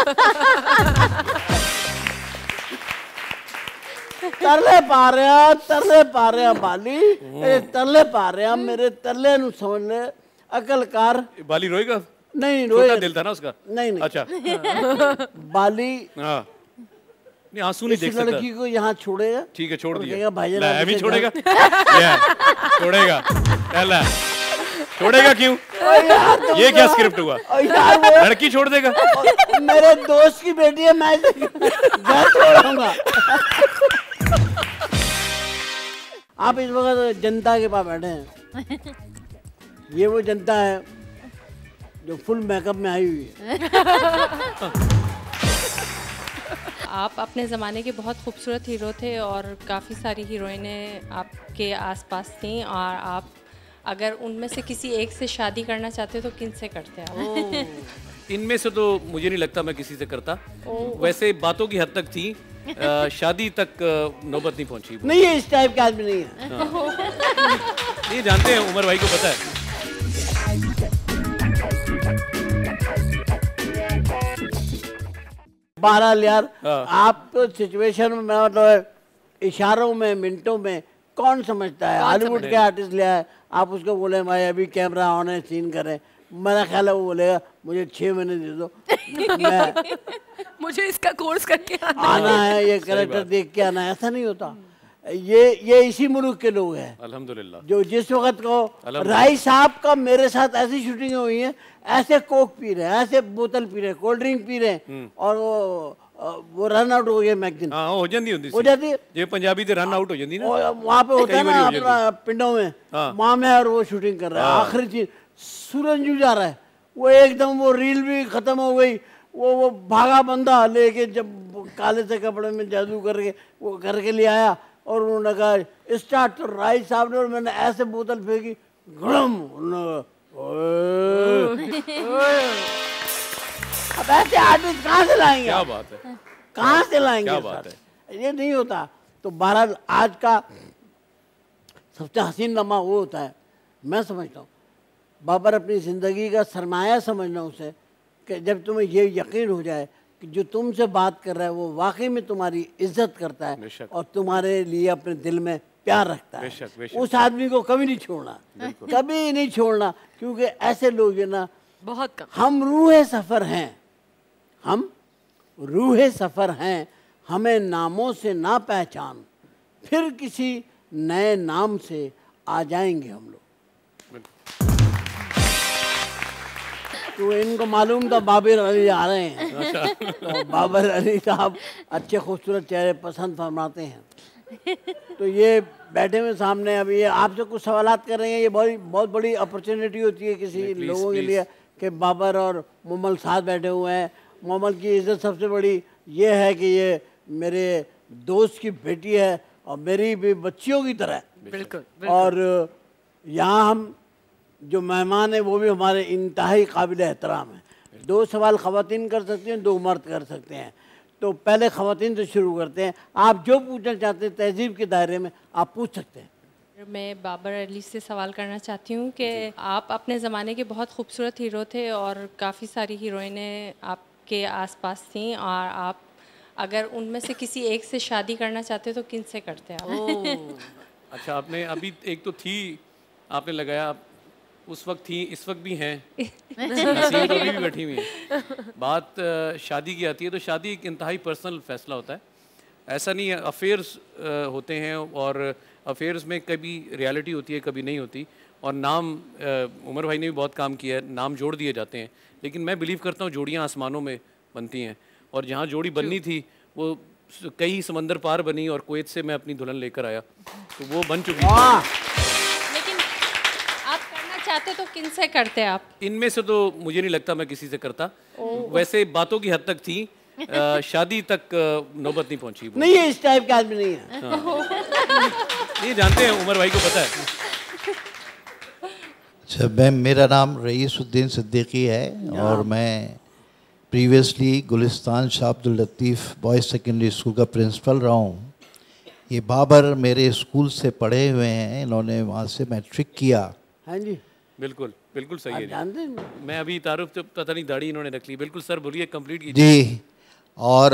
तरले पा रहा, तरले पा रहा बाली, ए तरले पा रहा, मेरे तरले नू समझ ले, अकल कर। बाली रोएगा? नहीं छोटा रोए, दिल था ना उसका। नहीं नहीं, अच्छा बाली हाँ नहीं आंसू नहीं इस देख सकता। लड़की को यहाँ छोड़ेगा। ठीक है छोड़ और दिया। कहेगा, भाईजान ले, आप अभी इसे छोड़ेगा? ले, छोड़ेगा ले, छोड़ेगा क्यों? ओ यार तुम ये क्या तो- स्क्रिप्ट हुआ? ओ यार वो लड़की छोड़ देगा? मेरे दोस्त की बेटी है, मैं इसे घर छोड़ूंगा। आप इस वक्त जनता के पास बैठे हैं। ये वो जनता है जो फुल मेकअप में आई हुई है। आप अपने ज़माने के बहुत खूबसूरत हीरो थे और काफ़ी सारी हीरोइनें आपके आसपास थीं, और आप अगर उनमें से किसी एक से शादी करना चाहते तो किन से करते आप? इनमें से तो मुझे नहीं लगता मैं किसी से करता। वैसे बातों की हद तक थी, आ, शादी तक आ, नौबत नहीं पहुंची। नहीं, ये इस टाइप के आदमी नहीं है। हाँ। ये जानते हैं, उमर भाई को पता है। बहरहाल यार, आप तो सिचुएशन में मतलब इशारों में, मिनटों में कौन समझता है? हॉलीवुड के आर्टिस्ट ले आए, आप उसको बोले भाई अभी कैमरा ऑन है, सीन करें, मेरा ख्याल है वो बोलेगा मुझे छः महीने दे दो, मैं मुझे इसका कोर्स करके आना, आना है, ये कैरेक्टर देख के आना है। ऐसा नहीं होता। ये ये इसी मुल्क के लोग हैं अल्हम्दुलिल्लाह, जो जिस वक्त को राय साहब का मेरे साथ ऐसी शूटिंग हुई है, ऐसे कोक पी रहे हैं, ऐसे बोतल पी रहे हैं, कोल्ड ड्रिंक पी रहे हैं, और वो वो रन आउट हो गया मैगजीन। हाँ, हो जाती होती हो जाती है। ये पंजाबी से रन आउट हो जाती ना, वहाँ पे होता है ना अपना पिंडों में, वहाँ में, और वो शूटिंग कर रहा है। आखिरी चीज सूरज जा रहा है, वो एकदम वो रील भी खत्म हो गई, वो वो भागा बंदा लेके जब काले से कपड़े में जादू करके वो करके ले आया, और उन्होंने कहा स्टार्ट, तो राय साहब ने और मैंने ऐसे बोतल फेंकी, गड़म। अब ऐसे आर्टिस्ट कहाँ से लाएंगे? क्या बात है, कहाँ से लाएंगे? क्या बात है, ये नहीं होता। तो बहरहाल आज का सबसे हसीन लम्हा वो होता है, मैं समझता हूँ बाबर अपनी ज़िंदगी का सरमाया समझना उसे, कि जब तुम्हें ये यकीन हो जाए कि जो तुमसे बात कर रहा है वो वाकई में तुम्हारी इज्जत करता है और तुम्हारे लिए अपने दिल में प्यार रखता है, बेशक, बेशक। उस आदमी को कभी नहीं छोड़ना, कभी नहीं छोड़ना, क्योंकि ऐसे लोग हैं ना बहुत कम। हम रूहे सफ़र हैं, हम रूहे सफ़र हैं, हमें नामों से ना पहचान, फिर किसी नए नाम से आ जाएंगे हम लोग। तो इनको मालूम था बाबर अली आ रहे हैं, तो बाबर अली साहब अच्छे खूबसूरत चेहरे पसंद फरमाते हैं। तो ये बैठे हुए सामने, अभी ये आपसे कुछ सवालात कर रहे हैं। ये बहुत बहुत बड़ी अपॉर्चुनिटी होती है किसी लोगों के लिए कि बाबर और मोमल साथ बैठे हुए हैं। मोमल की इज़्ज़त सबसे बड़ी ये है कि ये मेरे दोस्त की बेटी है और मेरी भी बच्चियों की तरह। बिल्कुल। और यहाँ हम जो मेहमान है वो भी हमारे इंतहाई काबिल एहतराम है। दो सवाल ख़वातीन कर सकते हैं, दो मर्द कर सकते हैं। तो पहले ख़वातीन से शुरू करते हैं। आप जो पूछना चाहते हैं तहजीब के दायरे में आप पूछ सकते हैं। मैं बाबर अली से सवाल करना चाहती हूँ कि आप अपने ज़माने के बहुत खूबसूरत हीरो थे और काफ़ी सारी हीरोइनें आपके आसपास थीं, और आप अगर उनमें से किसी एक से शादी करना चाहते तो किन से करते आप? अच्छा, आपने अभी एक तो थी, आपने लगाया, उस वक्त थी, इस वक्त भी हैं, नसीम तो अभी भी बैठी हुई है। बात अ, शादी की आती है तो शादी एक इंतहाई पर्सनल फैसला होता है। ऐसा नहीं है, अफेयर्स होते हैं और अफेयर्स में कभी रियलिटी होती है, कभी नहीं होती। और नाम, आ, उमर भाई ने भी बहुत काम किया है, नाम जोड़ दिए जाते हैं, लेकिन मैं बिलीव करता हूँ जोड़ियाँ आसमानों में बनती हैं, और जहाँ जोड़ी बननी थी वो कई समंदर पार बनी, और कुवैत से मैं अपनी दुल्हन लेकर आया, तो वो बन चुकी थी। लेकिन आप करना चाहते तो किन से करते आप? इनमें से तो मुझे नहीं लगता मैं किसी से करता। वैसे बातों की हद तक थी, आ, शादी तक आ, नौबत नहीं पहुंची। नहीं, ये इस टाइप के आदमी नहीं है। हाँ। ये जानते हैं, उमर भाई को पता है। अच्छा, मैं, मेरा नाम रईसुद्दीन सिद्दीकी है और मैं previously Gulistan Shah Abdul Latif boys secondary school का प्रिंसिपल रहा हूँ। ये बाबर मेरे स्कूल से पढ़े हुए हैं, इन्होंने वहाँ से मैट्रिक किया। हाँ जी, बिल्कुल बिल्कुल सही है। जानते हैं, मैं अभी तारुफ तो पता नहीं दाढ़ी इन्होंने रख ली। बिल्कुल सर, बोलिए, कंप्लीट कीजिए। जी, और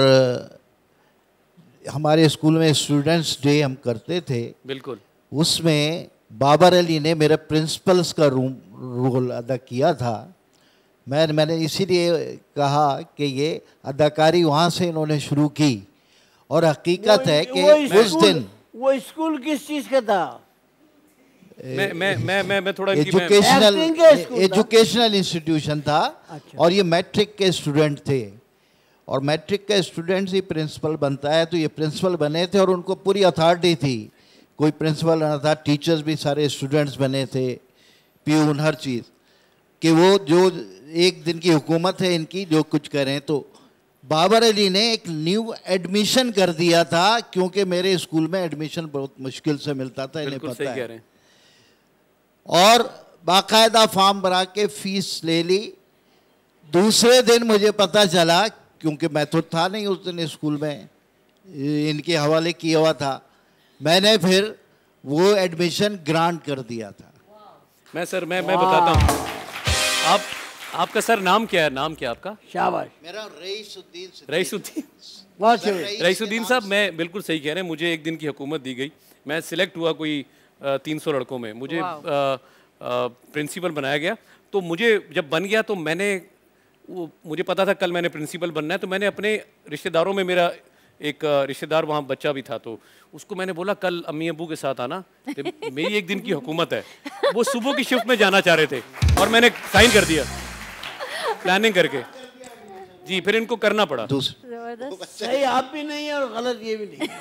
हमारे स्कूल में स्टूडेंट्स डे हम करते थे, बिल्कुल, उसमें बाबर अली ने मेरे प्रिंसिपल्स का रूम रोल अदा किया था। मैं मैंने इसीलिए कहा कि ये अदाकारी वहाँ से इन्होंने शुरू की, और हकीकत है कि उस दिन वो स्कूल किस चीज़ का था? मैं मैं मैं मैं मैं थोड़ा इनकी मैं एजुकेशनल Acting का स्कूल था। एजुकेशनल इंस्टीट्यूशन था। अच्छा। और ये मैट्रिक के स्टूडेंट थे। और मैट्रिक का स्टूडेंट्स ही प्रिंसिपल बनता है, तो ये प्रिंसिपल बने थे और उनको पूरी अथॉरिटी थी, कोई प्रिंसिपल ना था, टीचर्स भी सारे स्टूडेंट्स बने थे, प्यून हर चीज़, कि वो जो एक दिन की हुकूमत है इनकी जो कुछ करें। तो बाबर अली ने एक न्यू एडमिशन कर दिया था, क्योंकि मेरे स्कूल में एडमिशन बहुत मुश्किल से मिलता था, इन्हें पता है, है। और बाकायदा फॉर्म भरा के फीस ले ली। दूसरे दिन मुझे पता चला, क्योंकि मैं तो था नहीं उस दिन स्कूल में, इनके हवाले किया हुआ था, मैंने फिर वो एडमिशन ग्रांट कर दिया था। मैं सर मैं मैं बताता हूँ, आप आपका सर नाम क्या है? नाम क्या आपका? शाबाश। मेरा रईसुद्दीन रईसुद्दीन बहुत रईसुद्दीन साहब, मैं बिल्कुल सही कह रहे हैं। मुझे एक दिन की हुकूमत दी गई, मैं सिलेक्ट हुआ कोई तीन सौ लड़कों में, मुझे प्रिंसिपल बनाया गया। तो मुझे जब बन गया तो मैंने वो मुझे पता था कल मैंने प्रिंसिपल बनना है, तो मैंने अपने रिश्तेदारों में, मेरा एक रिश्तेदार वहाँ बच्चा भी था, तो उसको मैंने बोला कल अम्मी अबू के साथ आना, तो मेरी एक दिन की हुकूमत है। वो सुबह की शिफ्ट में जाना चाह रहे थे और मैंने साइन कर दिया प्लानिंग करके जी, फिर इनको करना पड़ा। सही आप भी नहीं है और गलत ये भी नहीं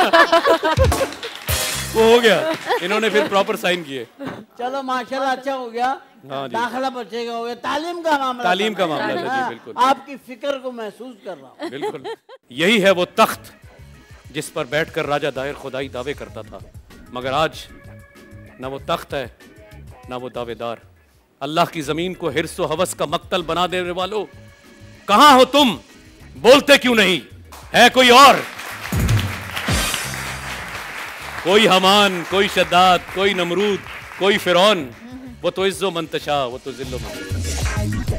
वो हो गया, इन्होंने फिर प्रॉपर साइन किए। चलो माशाल्लाह, अच्छा हो गया। हाँ जी। दाखिला बच्चे का हो गया, तालीम का मामला, तालीम का मामला था जी, बिल्कुल। आपकी फिक्र को महसूस कर रहा हूँ। बिल्कुल, यही है वो तख्त जिस पर बैठकर राजा दाहिर खुदाई दावे करता था, मगर आज ना वो तख्त है ना वो दावेदार। अल्लाह की जमीन को हिर्स व हवस का मक्तल बना देने वालों, कहां हो तुम? बोलते क्यों नहीं? है कोई और? कोई हमान, कोई शद्दाद, कोई नमरूद, कोई फिरौन, वो तो इज्जो मंतशा, वो तो जिल्लो मंतशा।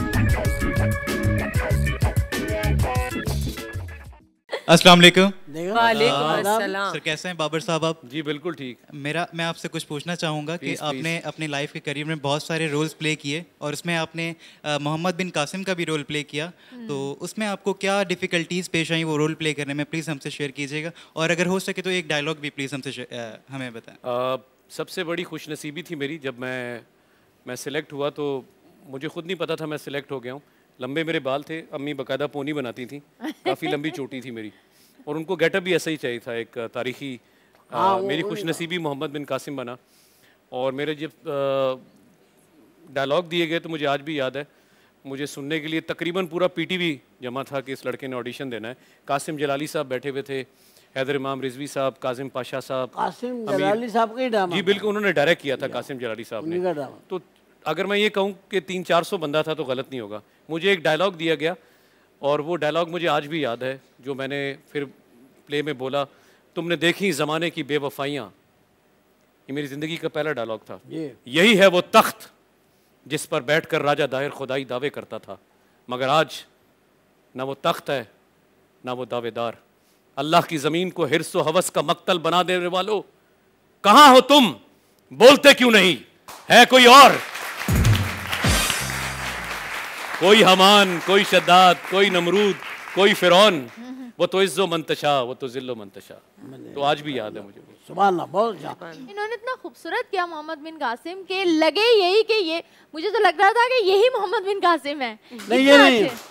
अस्सलाम वालेकुम। वालेकुम अस्सलाम। सर कैसे हैं बाबर साहब आप? जी बिल्कुल ठीक। मेरा मैं आपसे कुछ पूछना चाहूँगा कि please, आपने please. अपनी लाइफ के करियर में बहुत सारे रोल्स प्ले किए और उसमें आपने मोहम्मद बिन कासिम का भी रोल प्ले किया, तो उसमें आपको क्या डिफ़िकल्टीज़ पेश आई वो रोल प्ले करने में? प्लीज़ हमसे शेयर कीजिएगा, और अगर हो सके तो एक डायलॉग भी प्लीज़ हमसे हमें बताएं। सबसे बड़ी खुशनसीबी थी मेरी, जब मैं मैं सिलेक्ट हुआ तो मुझे खुद नहीं पता था मैं सिलेक्ट हो गया हूँ। लंबे मेरे बाल थे, अम्मी बाकायदा पोनी बनाती थी, काफ़ी लंबी चोटी थी मेरी, और उनको गेटअप भी ऐसा ही चाहिए था, एक तारीखी। आ, मेरी खुशनसीबी मोहम्मद बिन कासिम बना, और मेरे जब डायलॉग दिए गए तो मुझे आज भी याद है, मुझे सुनने के लिए तकरीबन पूरा पीटीवी जमा था कि इस लड़के ने ऑडिशन देना है। कासिम जलाली साहब बैठे हुए थे, हैदर इमाम रिजवी साहब, कासिम पाशा साहब। कासिम जलाली साहब का ही ड्रामा? जी बिल्कुल, उन्होंने डायरेक्ट किया था कासिम जलाली साहब ने। तो अगर मैं ये कहूँ कि तीन चार सौ बंदा था तो गलत नहीं होगा। मुझे एक डायलॉग दिया गया और वो डायलॉग मुझे आज भी याद है, जो मैंने फिर प्ले में बोला, तुमने देखी ज़माने की बेवफाइयाँ। ये मेरी ज़िंदगी का पहला डायलॉग था। यही है वो तख्त जिस पर बैठकर राजा दाहिर खुदाई दावे करता था, मगर आज ना वो तख्त है ना वो दावेदार। अल्लाह की ज़मीन को हिर्स व हवस का मक्तल बना देने वालों, कहाँ हो तुम? बोलते क्यों नहीं? है कोई और? कोई हमान, कोई शद्दाद, कोई नमरूद, कोई फिरौन, वो तो इज्जो मंतशा, वो तो जिल्लो मंतशा। तो आज भी याद है मुझे। सुभान अल्लाह, बहुत अच्छा। इन्होंने इतना खूबसूरत किया मोहम्मद बिन कासिम के, लगे यही कि ये, मुझे तो लग रहा था कि यही मोहम्मद बिन कासिम है। नहीं ये नहीं है,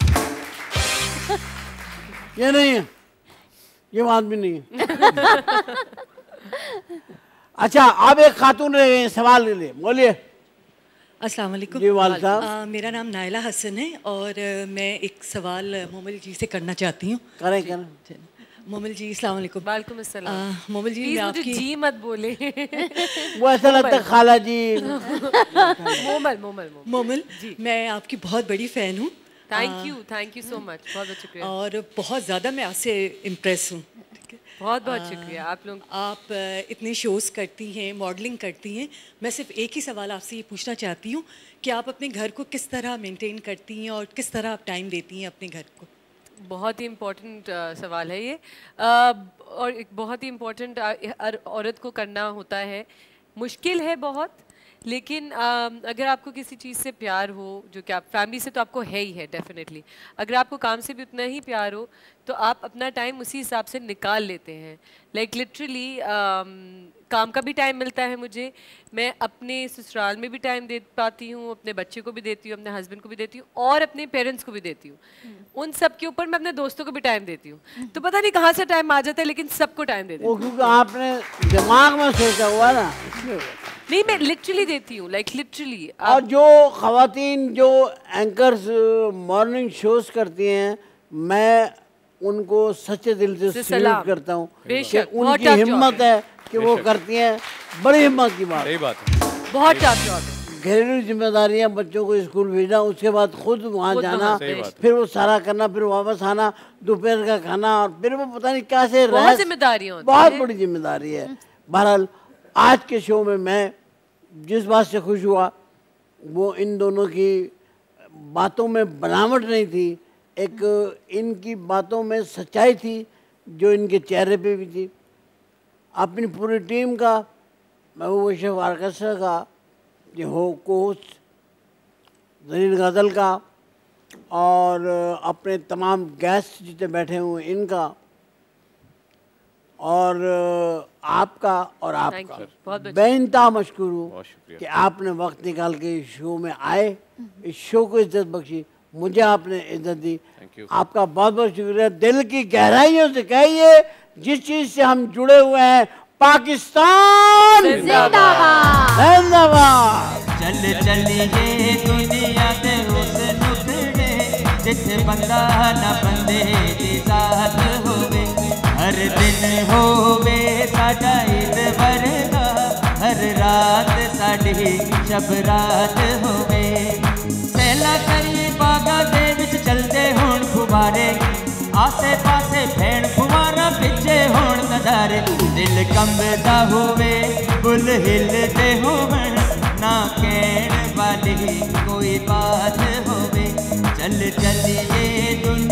ये नहीं है, ये वो आदमी नहीं है। अच्छा, अब एक खातून रह गए सवाल के लिए, बोलिए। अस्सलाम वालेकुम। जी वालेकुम। मेरा नाम नायला हसन है और आ, मैं एक सवाल मोमिल जी से करना चाहती हूँ। करें करें। मोमिल जी अस्सलाम वालेकुम। वालेकुम अस्सलाम। मोमिल जी, मैं आपकी जी मत बोले वो ऐसा लगता है खाला जी। मोमल मोमल मोमिल, मैं आपकी बहुत बड़ी फ़ैन हूँ। Thank you, thank you so much, बहुत बहुत शुक्रिया। और बहुत ज़्यादा मैं आपसे इम्प्रेस हूँ। बहुत बहुत शुक्रिया आप लोग। आप इतने शोज़ करती हैं, मॉडलिंग करती हैं, मैं सिर्फ एक ही सवाल आपसे ये पूछना चाहती हूँ कि आप अपने घर को किस तरह मेंटेन करती हैं और किस तरह आप टाइम देती हैं अपने घर को? बहुत ही इम्पोर्टेंट uh, सवाल है ये, uh, और एक बहुत ही इम्पोर्टेंट औरत को करना होता है। मुश्किल है बहुत, लेकिन आ, अगर आपको किसी चीज़ से प्यार हो, जो कि आप फैमिली से तो आपको है ही है डेफिनेटली, अगर आपको काम से भी उतना ही प्यार हो तो आप अपना टाइम उसी हिसाब से निकाल लेते हैं। लाइक लिटरली काम का भी टाइम मिलता है मुझे, मैं अपने ससुराल में भी टाइम दे पाती हूँ, अपने बच्चे को भी देती हूँ, अपने हस्बैंड को भी देती हूँ और अपने पेरेंट्स को भी देती हूँ। उन सब के ऊपर मैं अपने दोस्तों को भी टाइम देती हूँ। तो पता नहीं कहाँ से टाइम आ जाता है, लेकिन सबको टाइम दे देती हूँ। क्योंकि आपने दिमाग में सोचा हुआ ना, नहीं मैं लिटरली देती हूँ, लाइक लिटरली। और जो खवातीन जो एंकर्स मॉर्निंग शोज करती हैं, मैं उनको सच्चे दिल से सैल्यूट करता हूँ कि उनकी हिम्मत है कि वो करती हैं। बड़ी हिम्मत की बात, सही बात है, बहुत टफ जॉब है। घरेलू जिम्मेदारियां, बच्चों को स्कूल भेजना, उसके बाद खुद वहाँ जाना, फिर वो सारा करना, फिर वापस आना, दोपहर का खाना, और फिर वो पता नहीं कैसे बहुत जिम्मेदारियां, बहुत बड़ी जिम्मेदारी है। बहरहाल आज के शो में मैं जिस बात से खुश हुआ वो इन दोनों की बातों में बनावट नहीं थी, एक इनकी बातों में सच्चाई थी जो इनके चेहरे पे भी थी। अपनी पूरी टीम का, महबूब शेफ आर्केस्ट्रा का, जो हो कोच जलील गजल का, और अपने तमाम गेस्ट जितने बैठे हुए इनका, और आपका और आपका बेइंतहा मशकूर हूँ कि आपने वक्त निकाल के इस शो में आए, इस शो को इज्जत बख्शी, मुझे आपने इज्जत दी। आपका बहुत बहुत शुक्रिया। दिल की गहराइयों से कहिए जिस चीज से हम जुड़े हुए हैं, पाकिस्तान जिंदाबाद जिंदाबाद। चल चलिए दुनिया दे उस नुकड़े जिथे बंदा ना बंदे दी जात होवे, हर दिन होवे साडा ईद वर्गा, हर रात साडी शब रात होवे। सैला करिए बागा दे विच चलदे होण फुवारे, आसे पासे भेण फुवारा पिछे होण नज़ारे, दिल कंबदा होवे बुल हिलदे होवन, ना कहण वाली कोई बात होवे। चल चलिए दुनिया